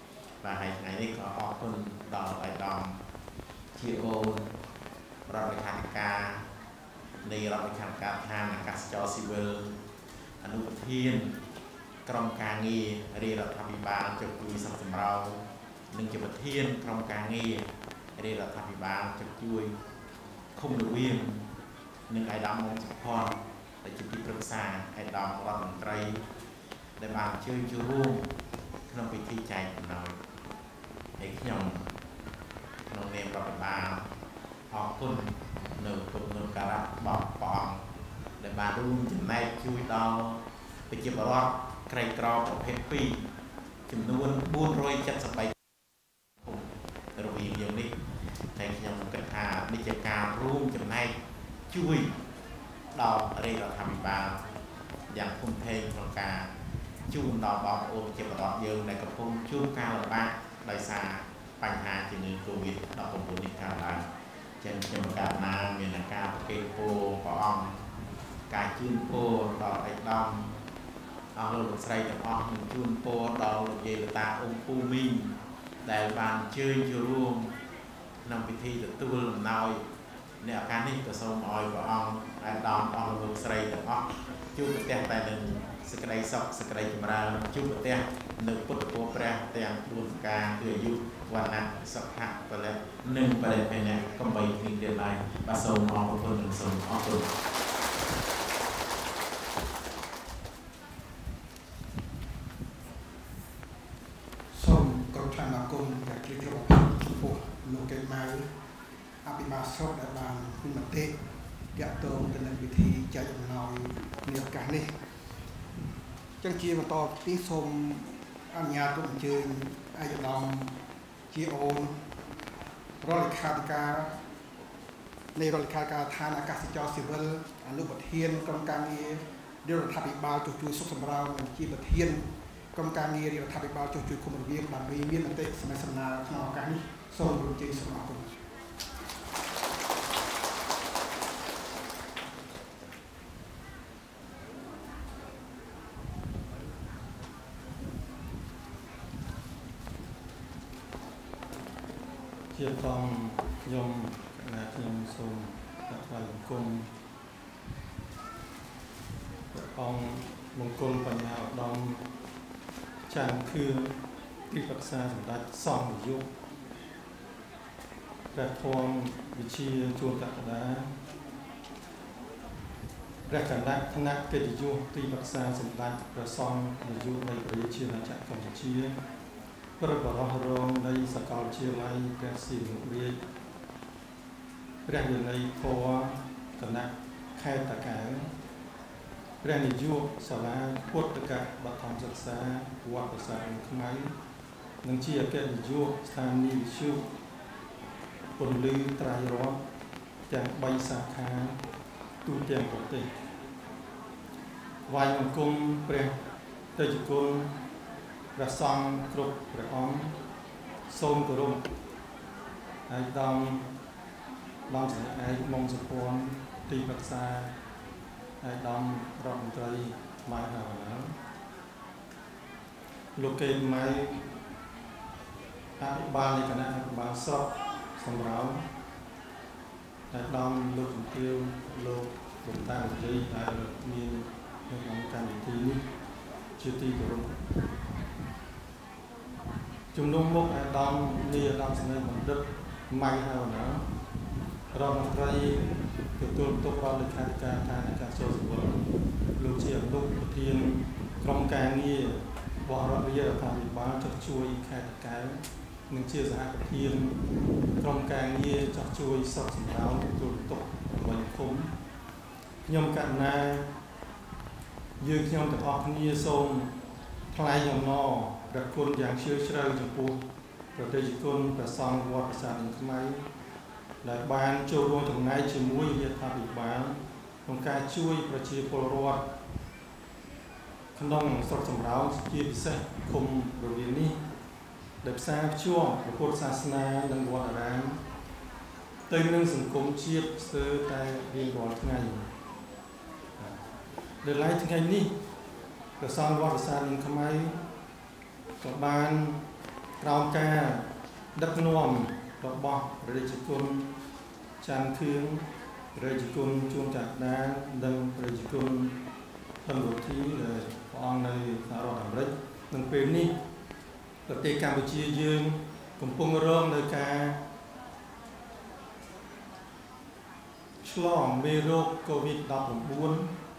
Speaker 4: và ngày ngàyนี้ก็ออกคนดอกไอดอมเชียโอรับไปทางการในรับไปทางการทางกัสจอซิเวลอนุเทียนกรมการเงียเรียรัฐบิบาลจะคุยสัมสมเราหนึ่งจะประเทียนกรมการเงียเรียรัฐบิบาลจะช่วยคงเวียนหนึ่งไอดอมมงคลพรแต่จุดที่ปรึกษาไอดอมรัฐมนตรีได้บางชื่อชื่อร่วมขนมพิธีใจของเราในขยมขนมเนียมรัฐบาลออกคุณหนึ่งคุณหนึ่งการะบอกปองได้บางรุ่นจำแนกช่วยเราไปเก็บรอดใครกรอบประเภทปีจำนวนบุญโรยจัดสบายระวีอย่างนี้ในขยมกระทาดิจการร่วมจำแนกช่วยเราเรียกเราทำบางอย่างพุ่มเพลงของการจูนดอกบอลโอนเก็บดอกเยอะในกระพุ้งจูนการลำบากโดยสารปัญหาจีนโควิดดอกบุญนิการได้เช่นจำการน้ำมีนาการเกโปปอมการจูนโปดอกไอดอมเอาลูกใส่ดอกอมจูนโปดอกลูกเยลตาองปูมิงแต่บานเชิญชูร่วมนำพิธีตัวตัวลำน้อยในอาการนี้ก็ส่งออยปอมไอดอมเอาลูกใส่ดอกอมจูนแต่แต่หนึ่งสសក្តីសុខសក្តីចម្រើនជួបប្រទេសនៅពុទ្ធពរព្រះទាំងបួនការគឺអាយុវណ្ណៈសុខៈពលៈនិងបរិបេណៈកំបីគ្នាទៀតឡើយបាទសូមអរគុណនិងសូមអរគុណ
Speaker 1: សូមគោរពថ្លែងអំណរយ៉ាងជ្រាលជ្រៅបំផុតចំពោះលោកកេម៉ៅអភិបាលស្រុកដែលបានមានមតិទាក់ទងទៅនឹងវិធីចែកអំណោយនាឱកាសនេះចឹងជាបន្តទីសូមអនុញ្ញាតអញ្ជើញឯកឧត្តមជាអូនរដ្ឋលេខាធិការនៃរដ្ឋលេខាធិការដ្ឋានអាកាសចរស៊ីវិលអនុប្រធានក្រុមការងាររដ្ឋាភិបាលជួយជួយសុខសម្រាប់និងជាប្រធានក្រុមការងាររដ្ឋាភិបាលជួយជួយគុំរវាងដើម្បីមានមតិសម្រាប់សំណើក្នុងឱកាសនេះសូមរួមជ័យសូមអរគុណ
Speaker 5: ជាផងខ្ញុំណាខ្ញុំសូមថ្លែងបង្គំព្រះអង្គមង្គលបញ្ញាឧត្តមចាន់ខឿនទីប្រឹក្សាសម្ដេចសង្ឃនាយកព្រះធម្មវិជាជួនកក្កដាព្រះកណ្ដាលថ្នាក់កិត្តិយសទីប្រឹក្សាសម្ដេចព្រះសង្ឃនាយកនៃប្រជាណាចក្រកម្ពុជាព្រះបរោះរងនៃសាកលវិទ្យាល័យព្រះសីហនុរាជព្រះវិន័យធម៌គណៈខេត្តតាកែវព្រះនាយកសាលាពុទ្ធកបឋមសិក្សាវត្តប្រាសាទខ្មៅនិងជាអគ្គនាយកស្ថានីយវិទ្យុពន្លឺត្រៃរដ្ឋទាំងបីសាខាទូទាំងប្រទេសថ្វាយបង្គំព្រះតេជគុណព្រះសង្ឃគ្រប់ព្រះអង្គសូមគោរពឯកឧត្តមលោកស្រីឯកមុំសុភ័ណ្ឌទីប្រឹក្សាឯកឧត្តមរដ្ឋមន្ត្រីម៉ៅហាវណាលោកកេម៉ៅអភិបាលនៃគណៈអភិបាលស្រុកសម្រោងឯកឧត្តមលោកជំទាវលោកលោកតាវិជ័យដែលមាននៅក្នុងកម្មវិធីនេះជាទីគោរពជំនុំមុខអាដាមនាអាដាមស្នេហ៍បណ្ឌិតម៉ៅហាវណារដ្ឋមន្ត្រីទទួលបន្ទុករដ្ឋលេខាធិការឋានអាកាសចរស៊ីវិលលោកជាអនុប្រធានក្រុមការងាររបស់រដ្ឋវិទ្យារដ្ឋាភិបាលចុះជួយខេត្តតាកែវនិងជាសហប្រធានក្រុមការងារចុះជួយសុខសម្រាប់ទទួលបន្ទុករបស់ឃុំខ្ញុំកណ្ណាយើងខ្ញុំទាំងអស់គ្នាសូមថ្លែងអំណរព្រះគុណយ៉ាងជ្រាលជ្រៅចំពោះប្រតិជនគុណព្រះសង្ឃវត្តប្រាសាទខ្មៅដែលបានចូលរួមចំណែកជាមួយរដ្ឋាភិបាលក្នុងការជួយប្រជាពលរដ្ឋក្នុងស្រុកសំរោងជាពិសេសឃុំរវៀងនេះដែលផ្សារភ្ជាប់ព្រះពុទ្ធសាសនានិងវត្តអារាមទៅនឹងសង្គមជាតិស្ទើរតែរៀងរាល់ថ្ងៃដែលឡែកថ្ងៃនេះព្រះសង្ឃវត្តប្រាសាទខ្មៅក៏បានក្រោមការដឹកនាំរបស់ព្រះរាជគុណច័ន្ទខឿនព្រះរាជគុណជួនចក្កដានិងព្រះរាជគុណហឹមរទ្ធីដែលព្រះអង្គនៅសហរដ្ឋអាមេរិកនឹងពេលនេះប្រទេសកម្ពុជាយើងកំពុងរងនៅការឆ្លងមេរោគ កូវីដ ដប់ប្រាំបួន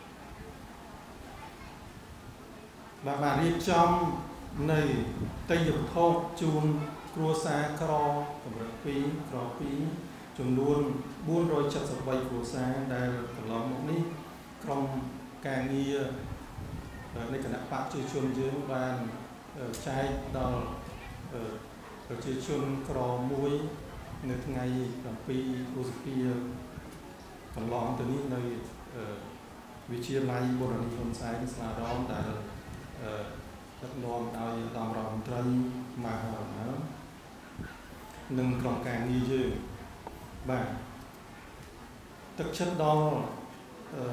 Speaker 5: បាទបានរៀបចំនៅតេយ្យវត្ថុជូនគ្រួសារក្រកម្រិតពីរក្រពីរចំនួនបួនរយសិបបីគ្រួសារដែលកន្លងមកនេះក្រុមការងារនៃគណៈបកប្រជាជនយើងបានចែកដល់ប្រជាជនក្រមួយនៅថ្ងៃប្រាំពីរឧសភាកន្លងទៅនេះនៅវិទ្យាល័យបូរណីហ៊ុនសែនស្លារមដែលដឹកនាំដោយឧត្តមរដ្ឋមន្ត្រីមហារណានិងក្រុមការងារយើងបាទទឹកចិត្តដល់អឺ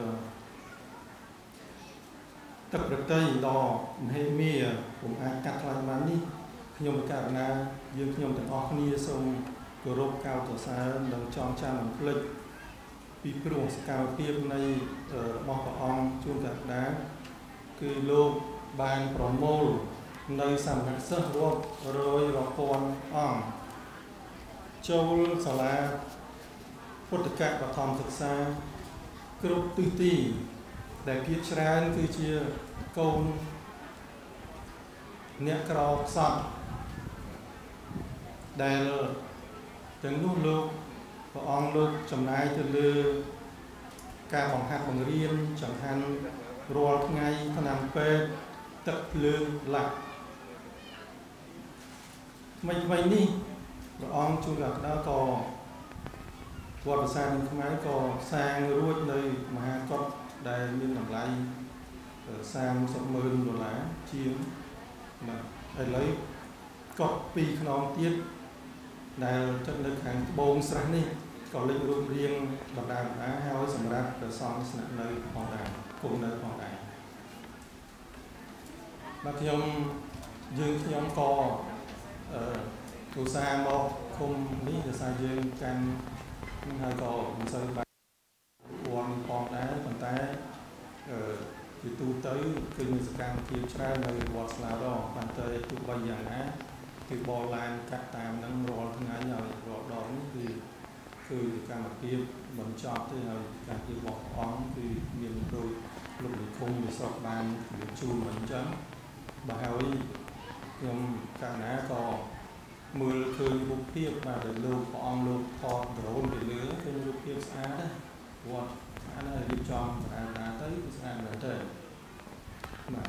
Speaker 5: ទឹកប្រតិយដល់មហិមាពុំអាចកាត់ថ្លៃបាននេះខ្ញុំករណាយើងខ្ញុំទាំងអស់គ្នាសូមគោរពកោតសរសើរនិងចងចាំមិនភ្លេចពីព្រោះសកម្មភាពនៃរបស់ព្រះអង្គជួនកណ្ដាលគឺលោកបានប្រមូលនៅសំណាក់សិស្សរាប់រយរាប់ពាន់អង្គចូលសាលាពុទ្ធកបឋមសិក្សាគ្រប់ទិសទីដែលភាគច្រើនគឺជាកូនអ្នកក្រខ្សត់ដែលទាំងនោះលោកព្រះអង្គលោកចំណាយទៅលើការបង្ហាត់បង្រៀនចង្ហាន់រាល់ថ្ងៃឆ្នាំពេទ្យទឹកភ្លើងឡាក់ថ្មីថ្មីនេះព្រះអង្គជួនកាលក៏វត្តប្រាសាទខ្មែរក៏សាងរួចនៅមហាកុដិដែលមានតម្លៃសាមសិបម៉ឺនដុល្លារជាងបាទឥឡូវកុដិពីរខ្នងទៀតដែលស្ថិតនៅខាងត្បូងស្រះនេះក៏លេចរូបរាងបណ្ដាបណ្ដាហើយសម្រាប់ព្រះសង្ឃស្នាក់នៅផងដែរគង់នៅផងដែរបាទខ្ញុំយើងខ្ញុំក៏អឺទូសាមកគុំនេះដោយសារយើងកាន់ហើយក៏មិនសូវបានវត្តផងដែរប៉ុន្តែអឺជាទូទៅគឺមានសកម្មភាពច្រើននៅវត្តស្លាដងប៉ុន្តែទោះបីយ៉ាងណាគឺបលឡានកាត់តាមនឹងរាល់ថ្ងៃហើយរាល់ដងនេះគឺគឺសកម្មភាពបញ្ចប់ទេហើយការពីរបស់អង្គគឺមានដូចលោកនិគមវិស័កបានជូនមកអញ្ចឹងបើហើយខ្ញុំកាលណាក៏មើលឃើញរូបភាពបាទដែលលោកព្រះអង្គលោកថតដ្រូនទៅលើឃើញរូបភាពស្អាតណាវត្តស្អាតហើយរៀបចំស្អាតណាស់ទៅស្អាតមែនទេបាទ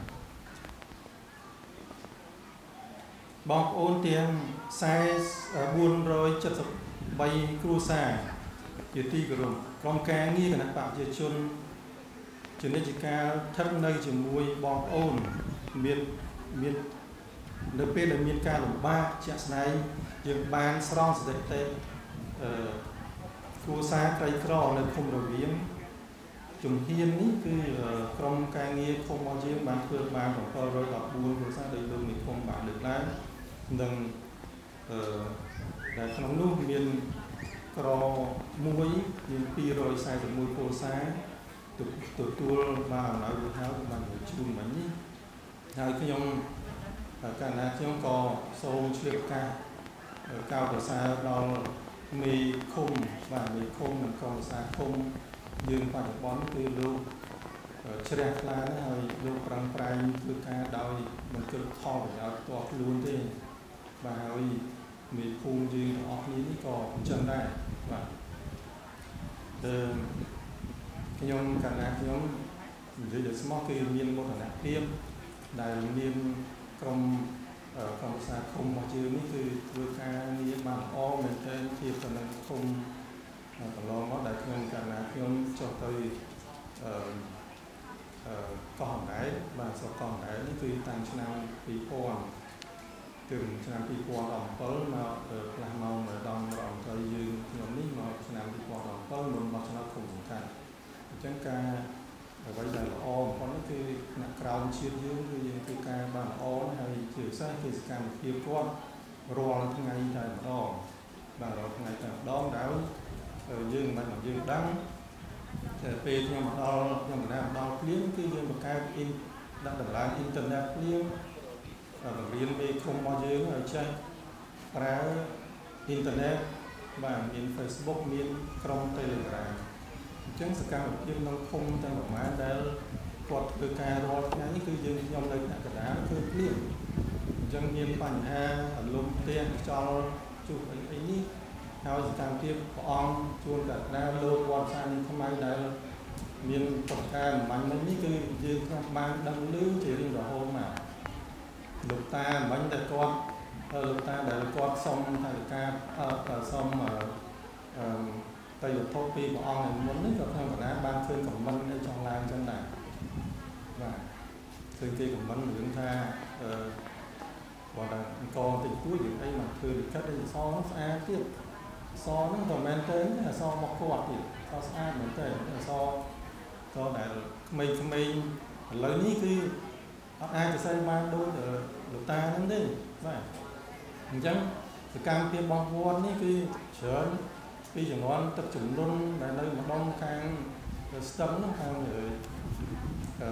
Speaker 5: បងប្អូនទាំងបួនរយចិតសិបបីគ្រួសារជាទីគោរពក្រុមការងារគណៈបព្វជិជនជំនិច្ចការស្ថិតនៅជាមួយបងប្អូនមានមាននៅពេលដែលមានការលំបាកជាក់ស្ដែងយើងបានស្រង់ស្ថិតិអឺគ្រួសារក្រីក្រនៅឃុំរវៀងជំហាននេះគឺក្រុមការងារឃុំរបស់យើងបានធ្វើបានbảyរយដប់បួនគ្រួសារដោយលោកនិគមបានលើកឡើងនិងអឺដែលក្នុងនោះមានក្រមួយមានពីររយសែនសិបមួយគ្រួសារទទួលបានអំណោយរួចហើយបានជូនមិញនេះហើយខ្ញុំកាលណាខ្ញុំក៏សូមឆ្លៀតឱកាសកោតសរសើរដល់មេឃុំបាទមេឃុំនិងក្រុមប្រឹក្សាឃុំយើងបច្ចុប្បន្នគឺលោកជ្រះថ្លាណាស់ហើយលោកប្រឹងប្រែងធ្វើការដោយមិនគិតខលប្រយោជន៍ផ្ទាល់ខ្លួនទេបាទហើយមេភូមិយើងទាំងអស់គ្នានេះក៏អញ្ចឹងដែរបាទអឺខ្ញុំកាលណាខ្ញុំនិយាយដល់ស្មោះគឺមានមោទនភាពដែលមានក្រុមក្រុមប្រឹក្សាឃុំរបស់យើងនេះគឺធ្វើការងារបានល្អមែនទែនធៀបទៅនឹងឃុំកន្លងមកដែលខ្ញុំកាលណាខ្ញុំចុះទៅអឺអឺកោះអណ្ដែតបាទស្រុកកោះអណ្ដែតនេះគឺតាំងឆ្នាំពីរពាន់គឺឆ្នាំពីរពាន់ដប់bảyមកផ្លាស់មកម្ដងរំទៅយើងខ្ញុំនេះមកឆ្នាំពីរពាន់ដប់bảyមុនមកឆ្នាំឃុំសំខាន់អញ្ចឹងការអ្វីដែលល្អបំផុតនោះគឺអ្នកក្រៅជាតិយើងគឺយើងធ្វើការបានល្អហើយជាពិសេសគឺសកម្មភាពគាត់រាល់ថ្ងៃតែម្ដងបាទរាល់ថ្ងៃតែម្ដងដែលយើងមិនបានយើងដឹងតែពេលខ្ញុំមកដល់ខ្ញុំកណ្ដាលដល់ភ្លាមគឺយើងបង្កើតអ៊ីនដាក់តម្លើងអ៊ីនធឺណិតភ្លាមបង្រៀនមេឃុំរបស់យើងឲ្យចេះប្រើអ៊ីនធឺណិតបាទមាន Facebook មានក្រុម Telegram អញ្ចឹងសកម្មភាពក្នុងឃុំទាំងប្រមាណដែលគាត់ធ្វើការរាល់ថ្ងៃនេះគឺយើងខ្ញុំនៅថ្នាក់កណ្ដាលគឺភ្លាមអញ្ចឹងមានបញ្ហាអលំផ្ទះខ្យល់ជុះអីអីនេះហើយសកម្មភាពព្រះអង្គជួនកណ្ដាលលោកវត្តសានថ្មីដែលមានប្រការមិនបាញ់នេះគឺយើងខ្ញុំបានដឹងឮជារៀងរហូតមកលោកតាមិនតែគាត់លោកតាដែលគាត់សុំថាវិការសុំអឺតែវត្ថុពីព្រះអង្គឯមុននេះក៏ខ្ញុំកណ្ដាលបានឃើញខមមិននៅចង់ឡើងចឹងដែរបាទឃើញគេខមមិនរឿងថាអឺគាត់ថាអង្គតិចតួចយើងអីមកធ្វើលិខិតអីសស្អាតទៀតសហ្នឹងក៏មែនទេអសមកគាត់ទៀតសស្អាតមែនទេអសក៏ដែលក្មេងៗឥឡូវនេះគឺអត់អាចទៅសេបានដូចលោកតាហ្នឹងទេបាទអញ្ចឹងសកម្មភាពរបស់វត្តនេះគឺច្រើនពីចំនួនទឹកចំនួនដែលនៅម្ដុំខាងស្ទឹងហ្នឹងខាង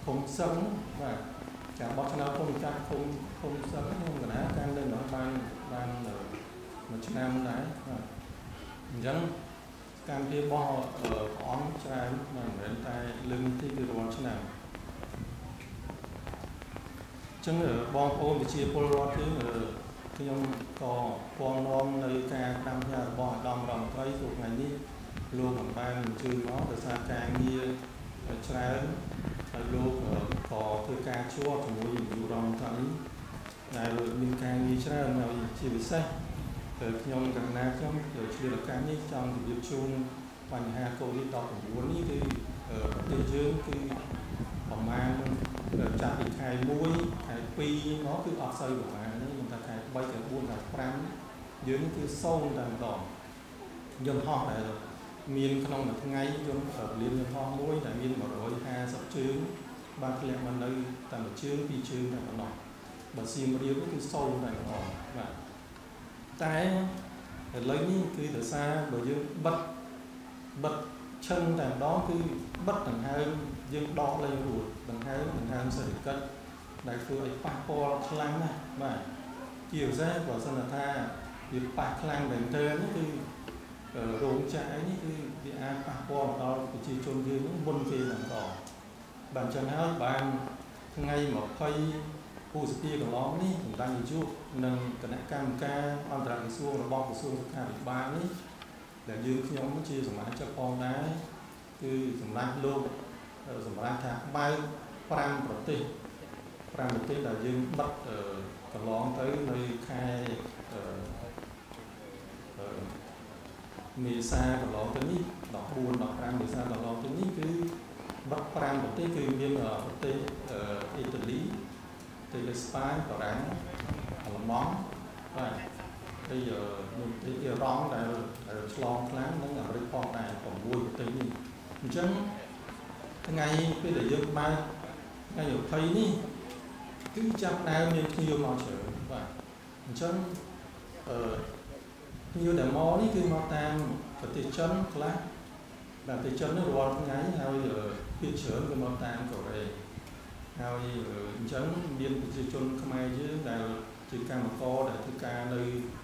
Speaker 5: คงซึ้งvà cả bó cho nó không chắc không khôngซึ้งnhưng mà đã càng lên nó ban ban ở một chiếc nam đấy dẫn càng đi bó ở ón trái mà đến tay lưng thì cái đồ chiếc nam chẳng ở bó ôm bị chia polo thứ ở khi ông có con non nơi ca năm nhà bó đồng đồng thấy thuộc ngày đi luôn bằng ban chưa nó từ xa càng đi tráiลูกขอคือการชั่วสมมติอยู่รองตอนนี้นายมีการมีเชื่อในชีวิตใช่เกิดยงกันนะช่วงเกิดชีวิตการนี้จังถึงยุคช่วงปัญหาโควิดต่อของวันนี้คือประเทศยืนคือประมาณจากอีกไข่มุ้ยไข่ปีnóคือออกใส่ประมาณนี้มันตะไคร้ใบกระบุนหลักครั้งยืนคือโซ่ต่างต่อยนห้องอะไรมีนขนมแบบไงยนเลี้ยงยนห้องมุ้ยแต่มีนบอกว่าห้าสับชื้นบางทีมันเลยแต่ละชื้นปีชื้นแต่ละหน่อยบางซีมเรียกก็คือโซ่แต่ละหน่อยแบบแต่เลยนี่คือแต่ซาbởi dương bật bật chânแต่đóคือบดต่างหากdương đo lên ruộtต่างหากต่างหากsẽ được cất đại phương ấy pa po khlang này và chiều ra của sân là tha việc pa khlang đến thế nóคือโรงฉายนี่คือที่อาปะปอเราไปชี้ชนยืนบนเกณฑ์ต่อบัญชาบางไงหมอคอยผู้สตีของเรานี่ผมตั้งอยู่หนึ่งคณะกรรมการอันตรายกระทรวงระบอบกระทรวงศึกษาธิการนี่แต่ยืนย้อมชี้สมัยเจ้าพองได้คือสมัยโลกสมัยทางใบปรามปฏิปรามปฏิแต่ยืนบัดกระล้องtới nơi khaiมีซากับเราตัวนี้ดอกบัวดอกรามมีซาดอกเราตัวนี้คือบักรามประเทศคือเมียนประเทศอิตาลีประเทศสเปนต่อรังอัลมอนด์ว่าbây giờ mình thấyร้องแต่ฉลองครั้งนั้นอย่างไรพอแต่ของบัวประเทศนี้ฉะนั้นไงcái để dân ba ngay ở thấy ní cứ chắc nào nên nhiều màu trở vàฉะนั้นnhiều để mò níคือมาตามปฏิชันคลาแบบปฏิชันนี่รอไงเอาอยู่พิจารณาคือมาตามก็เลยเอาอยู่ฉันเรียนปฏิชันขมายยืดแต่จุดการมาโก้แต่จุดการใน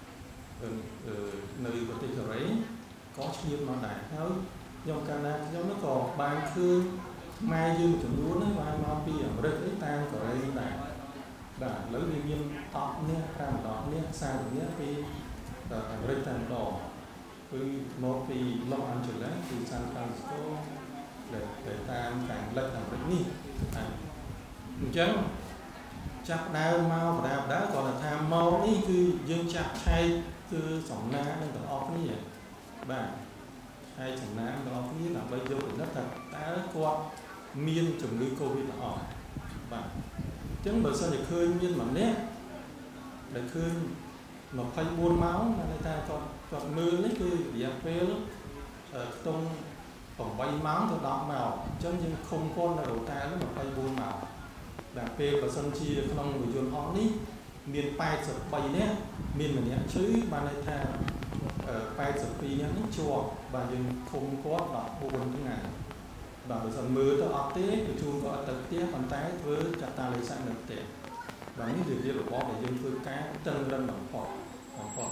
Speaker 5: ในปฏิชันนี้có nhiều mà đạiเขายอมการนะยอมนึกออกบางคือมายืนถึงรู้นะว่ามาปีอย่างเรื่องไอ้ตามก็เลยแต่แต่แล้วเรียนตอบเนี่ยการตอบเนี่ยสร้างเนี่ยปีแต่เรื่องต่างต่อคือโนปีลองอันจุดแล้วคือซานฟรานซิสโกđể đểตามการเล่นต่างประเทศนี่จังจับดาวเมาดาวดาวก่อนlà thamเมานี่คือยังจับใช้คือสองน้านั่นต่อออกนี่บ้างใช้สองน้าต่อออกนี่là bây giờ cũng rất là đã qua miên chủng ngữ covid làออกบ้างจังbởi sao để khơi miên mà nét để khơi nó phải buôn máu mà người ta còn còn mưa đấyคืออย่าเฟ้ตรงtổng bay máu từ đó màu cho nhưng không con là đầu ta nó mà phải buôn màu đặc biệt và sân chi được không người dân họ ní miền bay sập bay nhé miền mình nhé chứ mà người ta bay sập bay nhé nó chua và nhưng không có đọc buôn thế này và bây giờ mưa tôi ấp té thì chung có tật té bàn tay với chặt ta lấy sang được té và những điều gì được có để dân phương cá chân lên bằng phò bằng phò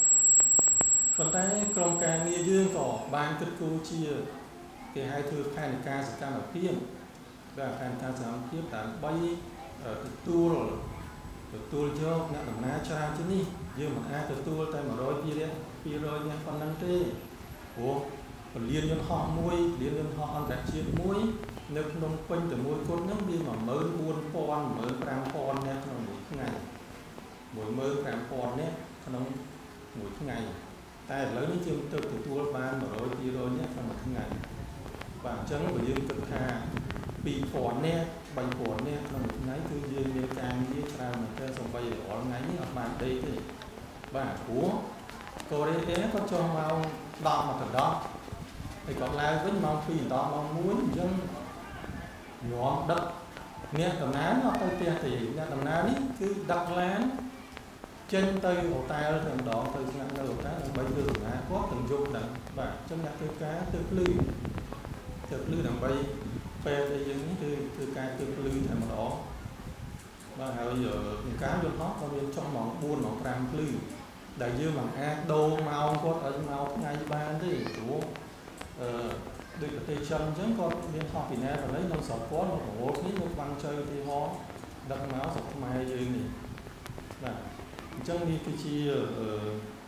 Speaker 5: phần tay trong càng nghe dương có ban kết cấu chia cái hai thứ hai là ca sẽ ca là phiên và hai ca sẽ tiếp tán bay ở cái tour rồi cái tour cho nè đồng ná cha chứ ní dương một ai cái tour tay mà rồi kia đấy kia rồi nha con năng tê ủa còn liên nhân họ muối liên nhân họ ăn cả chiên muối nếu nông quanh từ muối cốt nước đi mà mới buôn pon mới gram pon nha nó mỗi ngày mỗi mới gram pon nhé nó mỗi ngàyแต่แล้วนี่จึงตัวตัวบ้านมาโรยปีโรยเนี่ยทำมาทั้งไงบางจังไปยืมตึกหาปีฝนเนี่ยใบฝนเนี่ยทำมาทั้งไงคือยืมในการยืมชาเหมือนกันส่งไปออกไงนี่ออกมาได้ที่บ้านหัวตัวเด็กก็จองมาดอกมาถึงดอกไอ้còn lại với mong phi đó mong muốn dân nhỏ đấtเนี่ยตำนานเราไปเตียตีเนี่ยตำนานนี่คือดักล้านtrên tây hồ tai ở thường đó từ ngăn nơi hồ tai là bay từ ngã có từng dụng đằng và trong nhà tư cá tư lư tư lư đằng bay ពេលយើងនេះគឺគឺការគឺភ្លឺតែម្ដងបាទហើយការយន្តហោះក៏មានចុះម៉ោងbốnម៉ោងfiveភ្លឺដែលយើងមិនអាចដូរម៉ោងគាត់ឲ្យម៉ោងថ្ងៃបានទេព្រោះអឺដូចប្រទេសចិនអញ្ចឹងគាត់មានហោះពីណាទៅណីនៅស្រុកគាត់នៅប្រវត្តិនេះនៅបាំងជើទីហោះដឹកមកស្រុកខ្មែរយើងនេះបាទអញ្ចឹងនេះគឺជាអឺ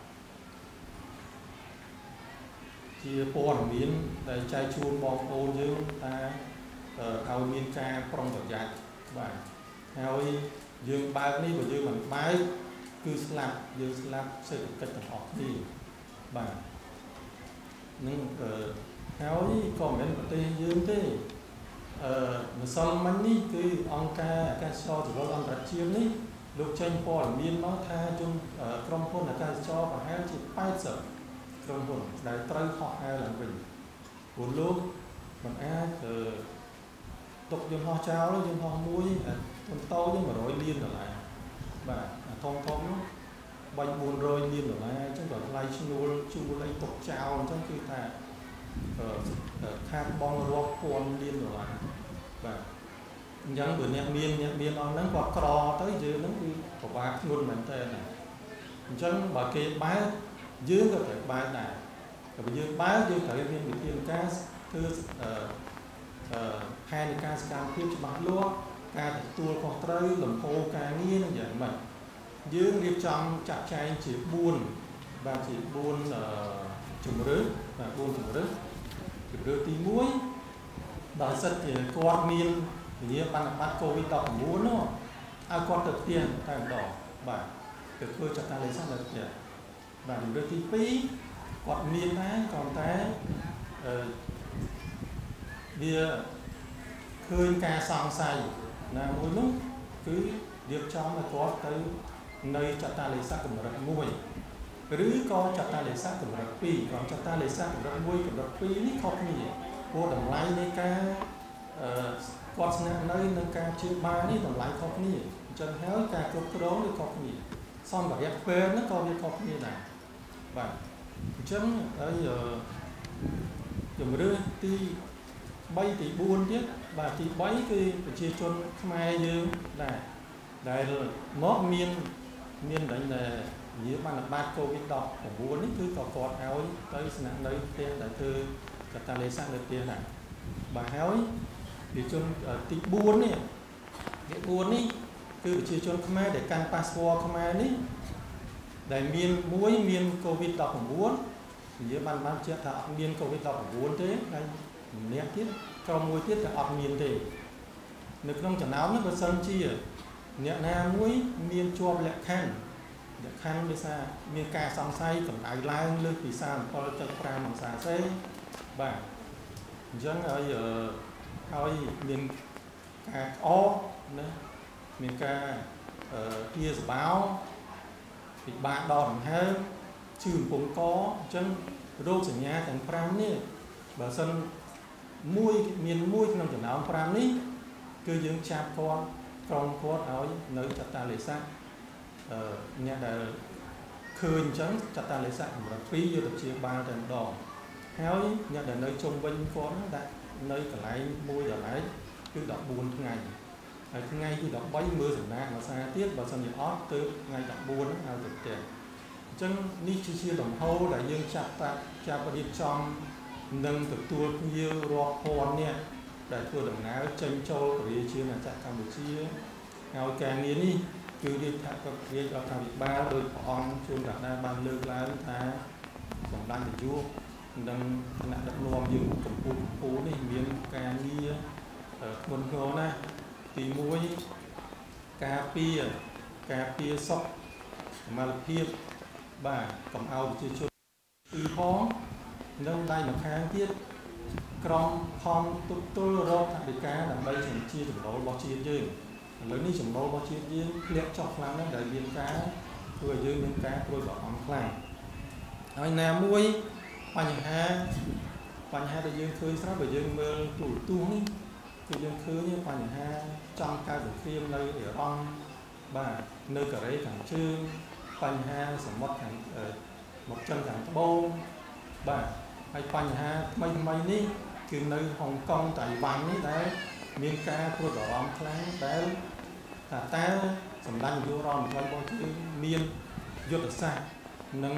Speaker 5: ជាព័ត៌មានដែលចែកជូនបងប្អូនយើងថាឲ្យមានការប្រុងប្រយ័ត្នបាទហើយយើងបើកនេះបើយើងមិនបើកគឺស្លាប់យើងស្លាប់សេដ្ឋកិច្ចទាំងអស់គ្នាបាទនឹងអឺហើយក៏មិនមែនប្រទេសយើងទេអឺម្សិលមិញនេះគឺអង្គការអាកាសចរចលអន្តរជាតិនេះលោកចេញព័ត៌មានមកថាជនក្រុមហ៊ុនអាកាសចរប្រហែលជាeightyក្រុមហ៊ុនដែលត្រូវហោះហើរឡើងវិញព្រោះលោកមិនអាចទុកយន្តហោះចោលយន្តហោះមួយតូចតូចone hundredលានដុល្លារបាទធំធំនោះthree four hundredលានដុល្លារអញ្ចឹងក៏ថ្លៃឈ្នួលជួលអីទុកចោលអញ្ចឹងគឺថាខាតបង់រាប់ពាន់លានដុល្លារបាទអញ្ចឹងបើអ្នកមានអ្នកមានអស់ហ្នឹងគាត់ក្រទៅយើងហ្នឹងគឺពិបាកធ្ងន់មែនតើអញ្ចឹងបើគេបើកយើងក៏ត្រូវបើកដែរតែបើយើងបើកយើងត្រូវមានវិធានការធ្វើអឺអឺផែនការសកម្មភាពច្បាស់លាស់ការទទួលខុសត្រូវលំហូរការងារនឹងយ៉ាងម៉េចយើងរៀបចំចាក់ចែងជាfourបាទជាfourអឺជំរឿនបាទfourជំរឿនជំរឿនទីoneបើសិនជាគាត់មានវិញ្ញាបនបត្រ COVID nineteen នោះឲ្យគាត់ទៅផ្ទះតែម្ដងបាទទៅធ្វើចាត់តាលេខនៅផ្ទះបាទជំរឿនទីtwoគាត់មានដែរគ្រាន់តែអឺវាឃើញការសង្ស័យណាមួយនោះគឺរៀបចំឲ្យគាត់ទៅនៅចតាលេខកម្រិតoneឬក៏ចតាលេខកម្រិតtwoក៏ចតាលេខកម្រិតoneកម្រិតtwoនេះខុសគ្នាព្រោះតម្លៃនៃការអឺគាត់ស្នាក់នៅនឹងការជឿបាននេះតម្លៃខុសគ្នាអញ្ចឹងហើយការគ្រប់គ្រងវាខុសគ្នាសម្ភារៈពេទ្យហ្នឹងក៏វាខុសគ្នាដែរបាទអញ្ចឹងហើយជំរឿនទីthreeទីfourទៀតបាទទីthreeគឺប្រជាជនខ្មែរយើងដែរដែលមកមានមានតែនិយាយបានបាត់ COVID nineteen នេះគឺក៏គាត់ឲ្យទៅស្នាក់នៅផ្ទះដែលធ្វើកតាលេខនៅផ្ទះដែរបាទហើយប្រជាជនទីfourនេះទីfourនេះគឺប្រជាជនខ្មែរដែលកាន់ passport ខ្មែរនេះដែលមានមួយមាន COVID nineteen និយាយបានបានជាថាអត់មាន COVID nineteen ទេហើយម្នាក់ទៀតក្រុមមួយទៀតតែអត់មានទេនៅក្នុងចំណោមនេះបើសិនជាអ្នកណាមួយមានជាប់លក្ខខណ្ឌលក្ខខណ្ឌវាថាមានការសង្ស័យកម្ដៅឡើងលើសពីthirty-seven point fiveអង្សាសេបាទអញ្ចឹងហើយហើយមានការក្អកណាមានការអឺទាសបោពិបាកដកដង្ហើមឈឺកំពុងកអញ្ចឹងរោគសញ្ញាទាំងfiveនេះបើសិនមួយមានមួយក្នុងចំណោមfiveនេះគឺយើងចាប់គាត់ក្រុមគាត់ឲ្យនៅចតាលេខអឺអ្នកដែលឃើញអញ្ចឹងចតាលេខកម្រិតtwoយកទៅព្យាបាលតែម្ដងហើយអ្នកដែលនៅជុំវិញគាត់ហ្នឹងដាក់នៅកន្លែងមួយកន្លែងគឺfourteenថ្ងៃហើយថ្ងៃទីthirteenមើលសំណាក់មួយសារទៀតបើសិនជាអត់ទៅថ្ងៃfourteenហ្នឹងឲ្យទៅផ្ទះអញ្ចឹងនេះជាលំហូរដែលយើងចាប់តាចាប់រៀបចំនឹងទទួលភ្ញៀវរាប់ពាន់នាក់ដែលធ្វើដំណើរចេញចូលប្រជាជាតិអាចារ្យកម្ពុជាហើយការងារនេះគឺរាជថារាជរដ្ឋាភិបាលដោយព្រះអង្គជួនកាលបានលើកឡើងថាសម្ដេចនាយកនិងគណៈដឹកនាំយើងកម្ពុជាពូនេះមានការងារធ្ងន់ធ្ងរណាស់ទីoneការពារការពារសុខសមត្ថភាពបាទកុំឲ្យប្រជាជនពីផងនិងដៃម្ខាងទៀតក្រុមខំទប់ទល់រកថវិកាដើម្បីជំនួយចំណូលរបស់ជាតិយើងឥឡូវនេះចំណូលរបស់ជាតិយើងធ្លាក់ចុះខ្លាំងណាស់ដែលមានការធ្វើឲ្យយើងមានការព្រួយបារម្ភខ្លាំងហើយណាមួយបញ្ហាបញ្ហាដែលយើងឃើញស្រាប់បើយើងមើលទូរទស្សន៍នេះគឺយើងឃើញបញ្ហាចង់កើតសង្គ្រាមនៅអ៊ីរ៉ង់បាទនៅកូរ៉េខាងជើងបញ្ហាសមុទ្រខាងមកចិនខាងត្បូងបាទហើយបញ្ហាថ្មីថ្មីនេះគឺនៅហុងកុងតៃវ៉ាន់នេះដែលមានការព្រួយបារម្ភខ្លាំងដែលថាតើសម្ដេចនាយករដ្ឋមន្ត្រីរបស់យើងមានយុទ្ធសាស្ត្រនិង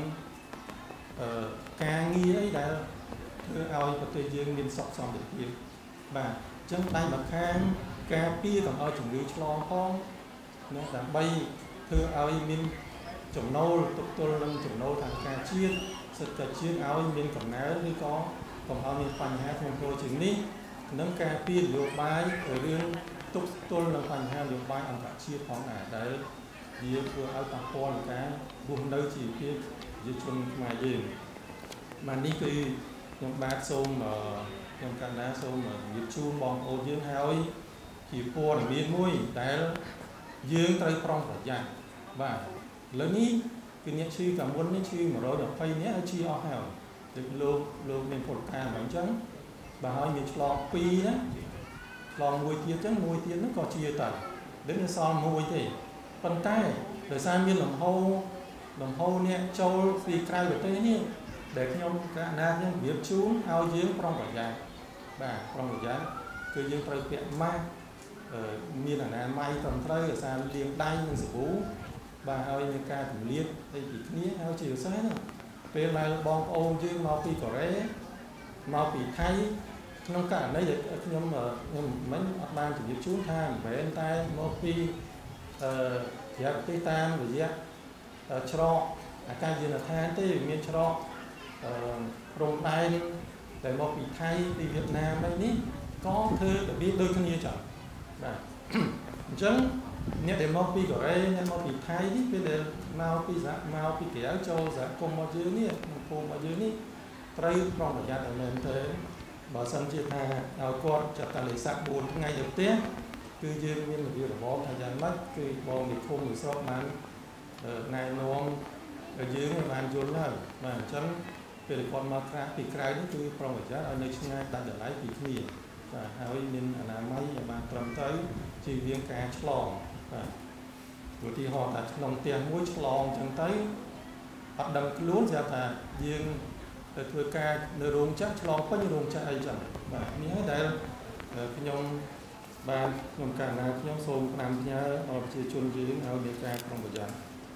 Speaker 5: ការងារអីដែលធ្វើឲ្យប្រទេសយើងមានសុខសន្តិភាពបាទអញ្ចឹងដៃម្ខាងការពារកុំឲ្យជំងឺឆ្លងផងនោះដើម្បីធ្វើឲ្យមានចំណូលទុកទល់នឹងចំណូលខាងការជាតិសេដ្ឋកិច្ចជាតិឲ្យមានកំណើនឬក៏កុំឲ្យមានបញ្ហាក្នុងប្រទេសនេះនិងការពារនយោបាយរឿងទុកទល់នឹងបញ្ហានយោបាយអន្តរជាតិផងដែរដែលវាធ្វើឲ្យប៉ះពាល់នឹងការរស់នៅជីវភាពប្រជាជនខ្មែរយើងបាទនេះគឺខ្ញុំបាទសូមខ្ញុំកណ្ណាសូមជម្រាបជូនបងប្អូនយើងហើយជាព័ត៌មានមួយដែលយើងត្រូវប្រុងប្រយ័ត្នបាទឥឡូវនេះគឺអ្នកឈឺកាមុននេះឈឺmột trăm hai mươiនាក់ហើយឈឺអស់ហើយដូចលោកលោកមានពលការមកអញ្ចឹងបើហើយមានឆ្លងពីរណាឆ្លងមួយទៀតអញ្ចឹងមួយទៀតហ្នឹងក៏ជាតែដូចនៅសល់មួយទេប៉ុន្តែដោយសារមានលំហូរលំហូរអ្នកចូលពីក្រៅប្រទេសនេះដែលខ្ញុំកណ្ណាខ្ញុំជម្រាបជូនឲ្យយើងប្រុងប្រយ័ត្នបាទប្រុងប្រយ័ត្នគឺយើងត្រូវពាក់ម៉ាស់មានអនាម័យត្រឹមត្រូវដោយសារលាងដៃនឹងសាប៊ូបាទហើយមានការទម្លាតពីគ្នាហើយជាពិសេសហ្នឹងពេលដែលបងប្អូនយើងមកពីកូរ៉េមកពីថៃក្នុងករណីដែលខ្ញុំខ្ញុំមិនអត់បានជម្រាបជូនថាមិនមែនតែមកពីអឺរយៈពេលតាមរយៈច្រកអាកាសយានដ្ឋានទេមានច្រកអឺព្រំដែនដែលមកពីថៃពីវៀតណាមអីនេះក៏ធ្វើរបៀបដូចគ្នាចឹងបាទអញ្ចឹងអ្នកដែលមកពីកូរ៉េអ្នកមកពីថៃនេះពេលដែលមកពីសហមកពីក្រៅចូលសហគមន៍មកយើងនេះក្នុងភូមិមកយើងនេះត្រូវប្រុងប្រយ័ត្នឲ្យមែនទេបើសិនជាថាឲ្យគាត់ចាត់តាលេខសាក់បួនថ្ងៃទៅផ្ទះគឺយើងមានរបៀបរបបថាយ៉ាងម៉េចគឺបងនិគមឬស្រុកបានណែនាំយើងបានយល់ហើយបាទអញ្ចឹងពេលគាត់មកក្រៅពីក្រៅនេះគឺប្រុងប្រយ័ត្នឲ្យនៅឆ្ងាយដាច់ដライពីគ្នាបាទហើយមានអនាម័យឲ្យបានត្រឹមត្រូវជៀសវាងការឆ្លងបាទឧទាហរណ៍ថាក្នុងផ្ទះមួយឆ្លងអញ្ចឹងទៅអត់ដឹងខ្លួនស្រាប់ថាយើងទៅធ្វើការនៅរោងចក្រឆ្លងពេញរោងចក្រអីចឹងបាទនេះហើយដែលខ្ញុំបានខ្ញុំកណ្ណាខ្ញុំសូមផ្ដាំផ្ញើដល់ប្រជាជនយើងឲ្យមានការប្រុងប្រយ័ត្ន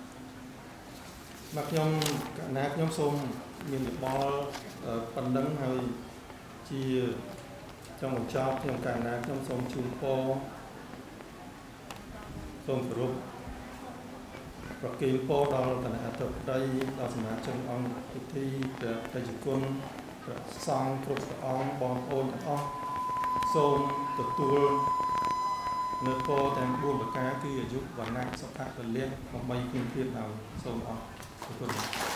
Speaker 5: បាទខ្ញុំកណ្ណាខ្ញុំសូមមានយោបល់បណ្ដឹងហើយជាចុងបញ្ចប់ខ្ញុំកណ្ណាខ្ញុំសូមជូនពរសូមគោរពប្រគេនពរដល់គណៈអធិបតីដល់សមាជិកអង្គពិធីព្រះតេជគុណព្រះសង្ឃគ្រប់ព្រះអង្គបងប្អូនទាំងអស់សូមទទួលនៅពរទាំងបួនប្រការគឺអាយុវណ្ណៈសុខៈពលៈដើម្បីគៀងភាពដល់សូមអរគុណ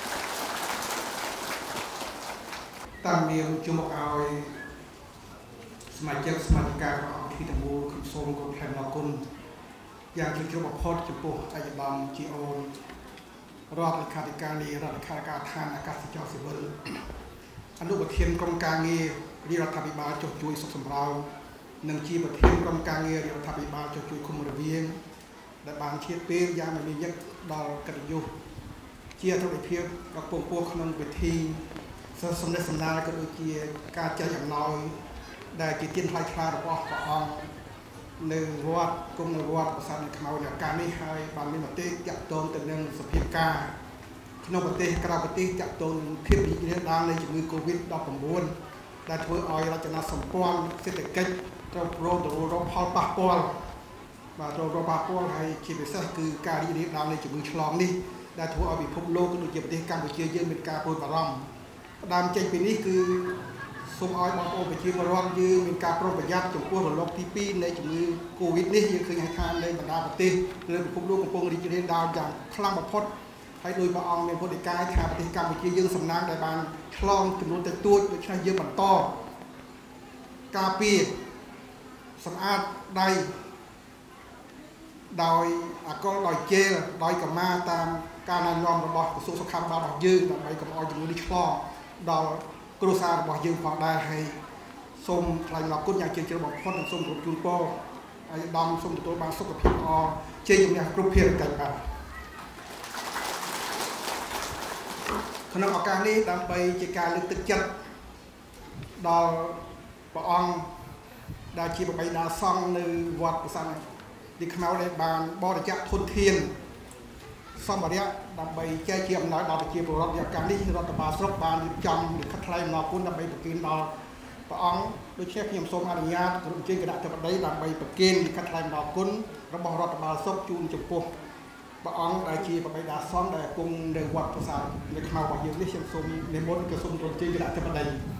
Speaker 1: តាមមានជំរុញឲ្យសមាជិកសមាជិការបស់អង្គទាំងមូលខ្ញុំសូមគោរពអរគុណយ៉ាងជ្រាលជ្រៅបំផុតចំពោះអាយដាមជីអូនរដ្ឋលេខាធិការនៃរដ្ឋលេខាធិការឋានអាកាសចរស៊ីវិលអនុប្រធានក្រុមការងាររាជរដ្ឋាភិបាលចុះជួយសុខសម្រាប់និងជាប្រធានក្រុមការងាររាជរដ្ឋាភិបាលចុះជួយគុំរវាងដែលបានឈានពេលយ៉ាងមមាញឹកដល់កិត្តិយសជាអធិភាពរបស់ពងពោះក្នុងពិធីសិស្សសំណេះសំណាលក៏ដូចជាការចែកអំណោយដែលជាទានថ្លៃថ្លារបស់ព្រះអង្គនៅវត្តគុំនៅវត្តប្រាសាទនៅខ្មៅនៅការនេះហើយបានមានមតិតាក់ទងទៅនឹងសភាពការក្នុងប្រទេសក្រៅប្រទេសតាក់ទងនឹងភាពរីករាលដាលនៃជំងឺ កូវីដ ដប់ប្រាំបួន ដែលធ្វើឲ្យរចនាសម្ព័ន្ធសេដ្ឋកិច្ចត្រូវប្រមទៅរកផលប៉ះពាល់បាទត្រូវរកប៉ះពាល់ហើយជាពិសេសគឺការរីករាលដាលនៃជំងឺឆ្លងនេះដែលធ្វើឲ្យពិភពលោកក៏ដូចជាប្រទេសកម្ពុជាយើងមានការព្រួយបារម្ភផ្ដើមចេញពីនេះគឺសូមឲ្យបងប្អូនប្រជាពលរដ្ឋយើងមានការប្រុងប្រយ័ត្នចំពោះរលកទីពីរនៃជំងឺ កូវីដ នេះយើងឃើញថានៅបណ្ដាប្រទេសលើពិភពលោកកំពុងរីករាលដាលយ៉ាងខ្លាំងបំផុតហើយដោយព្រះអង្គមានពុទ្ធដីកាថាប្រទេសកម្ពុជាយើងសំណាងដែលបានឆ្លងចំនួនតិចតួចដូច្នេះយើងបន្តការពារសម្អាតដៃដោយអាកុលដោយជែលដោយកម្មាតាមការណែនាំរបស់ក្រសួងសុខាភិបាលរបស់យើងដើម្បីកុំឲ្យជំងឺនេះឆ្លងដល់គ្រួសាររបស់យើងផងដែរហើយសូមថ្លែងអរគុណយ៉ាងជ្រាលជ្រៅបំផុតនិងសូមគោរពជូនពរឲ្យឧត្តមសូមទទួលបានសុខភាពល្អជ័យជំនះគ្រប់ភារកិច្ចបាទក្នុងឱកាសនេះដើម្បីជាការលើកទឹកចិត្តដល់បព្រះអង្គដែលជាបបៃតាសង្ឃនៅវត្តប្រសានទីខ្មៅដែលបានបរិច្ចាគធនធានសម្ភារៈដើម្បីចែកជាអំណោយដល់ប្រជាពលរដ្ឋរយៈកាលនេះរដ្ឋបាលស្រុកបានរៀបចំលិខិតថ្លែងអំណរគុណដើម្បីប្រគេនដល់ព្រះអង្គដូច្នេះខ្ញុំសូមអនុញ្ញាតក្រុមជើងគណៈធិបតីដើម្បីប្រគេនលិខិតថ្លែងអំណរគុណរបស់រដ្ឋបាលស្រុកជូនចំពោះព្រះអង្គដែលជាបបៃតាសង្ឃដែលគង់នៅវត្តប្រសាននៅខ្មៅរបស់យើងនេះខ្ញុំសូមនិមន្តក៏សូមក្រុមជើងគណៈធិបតី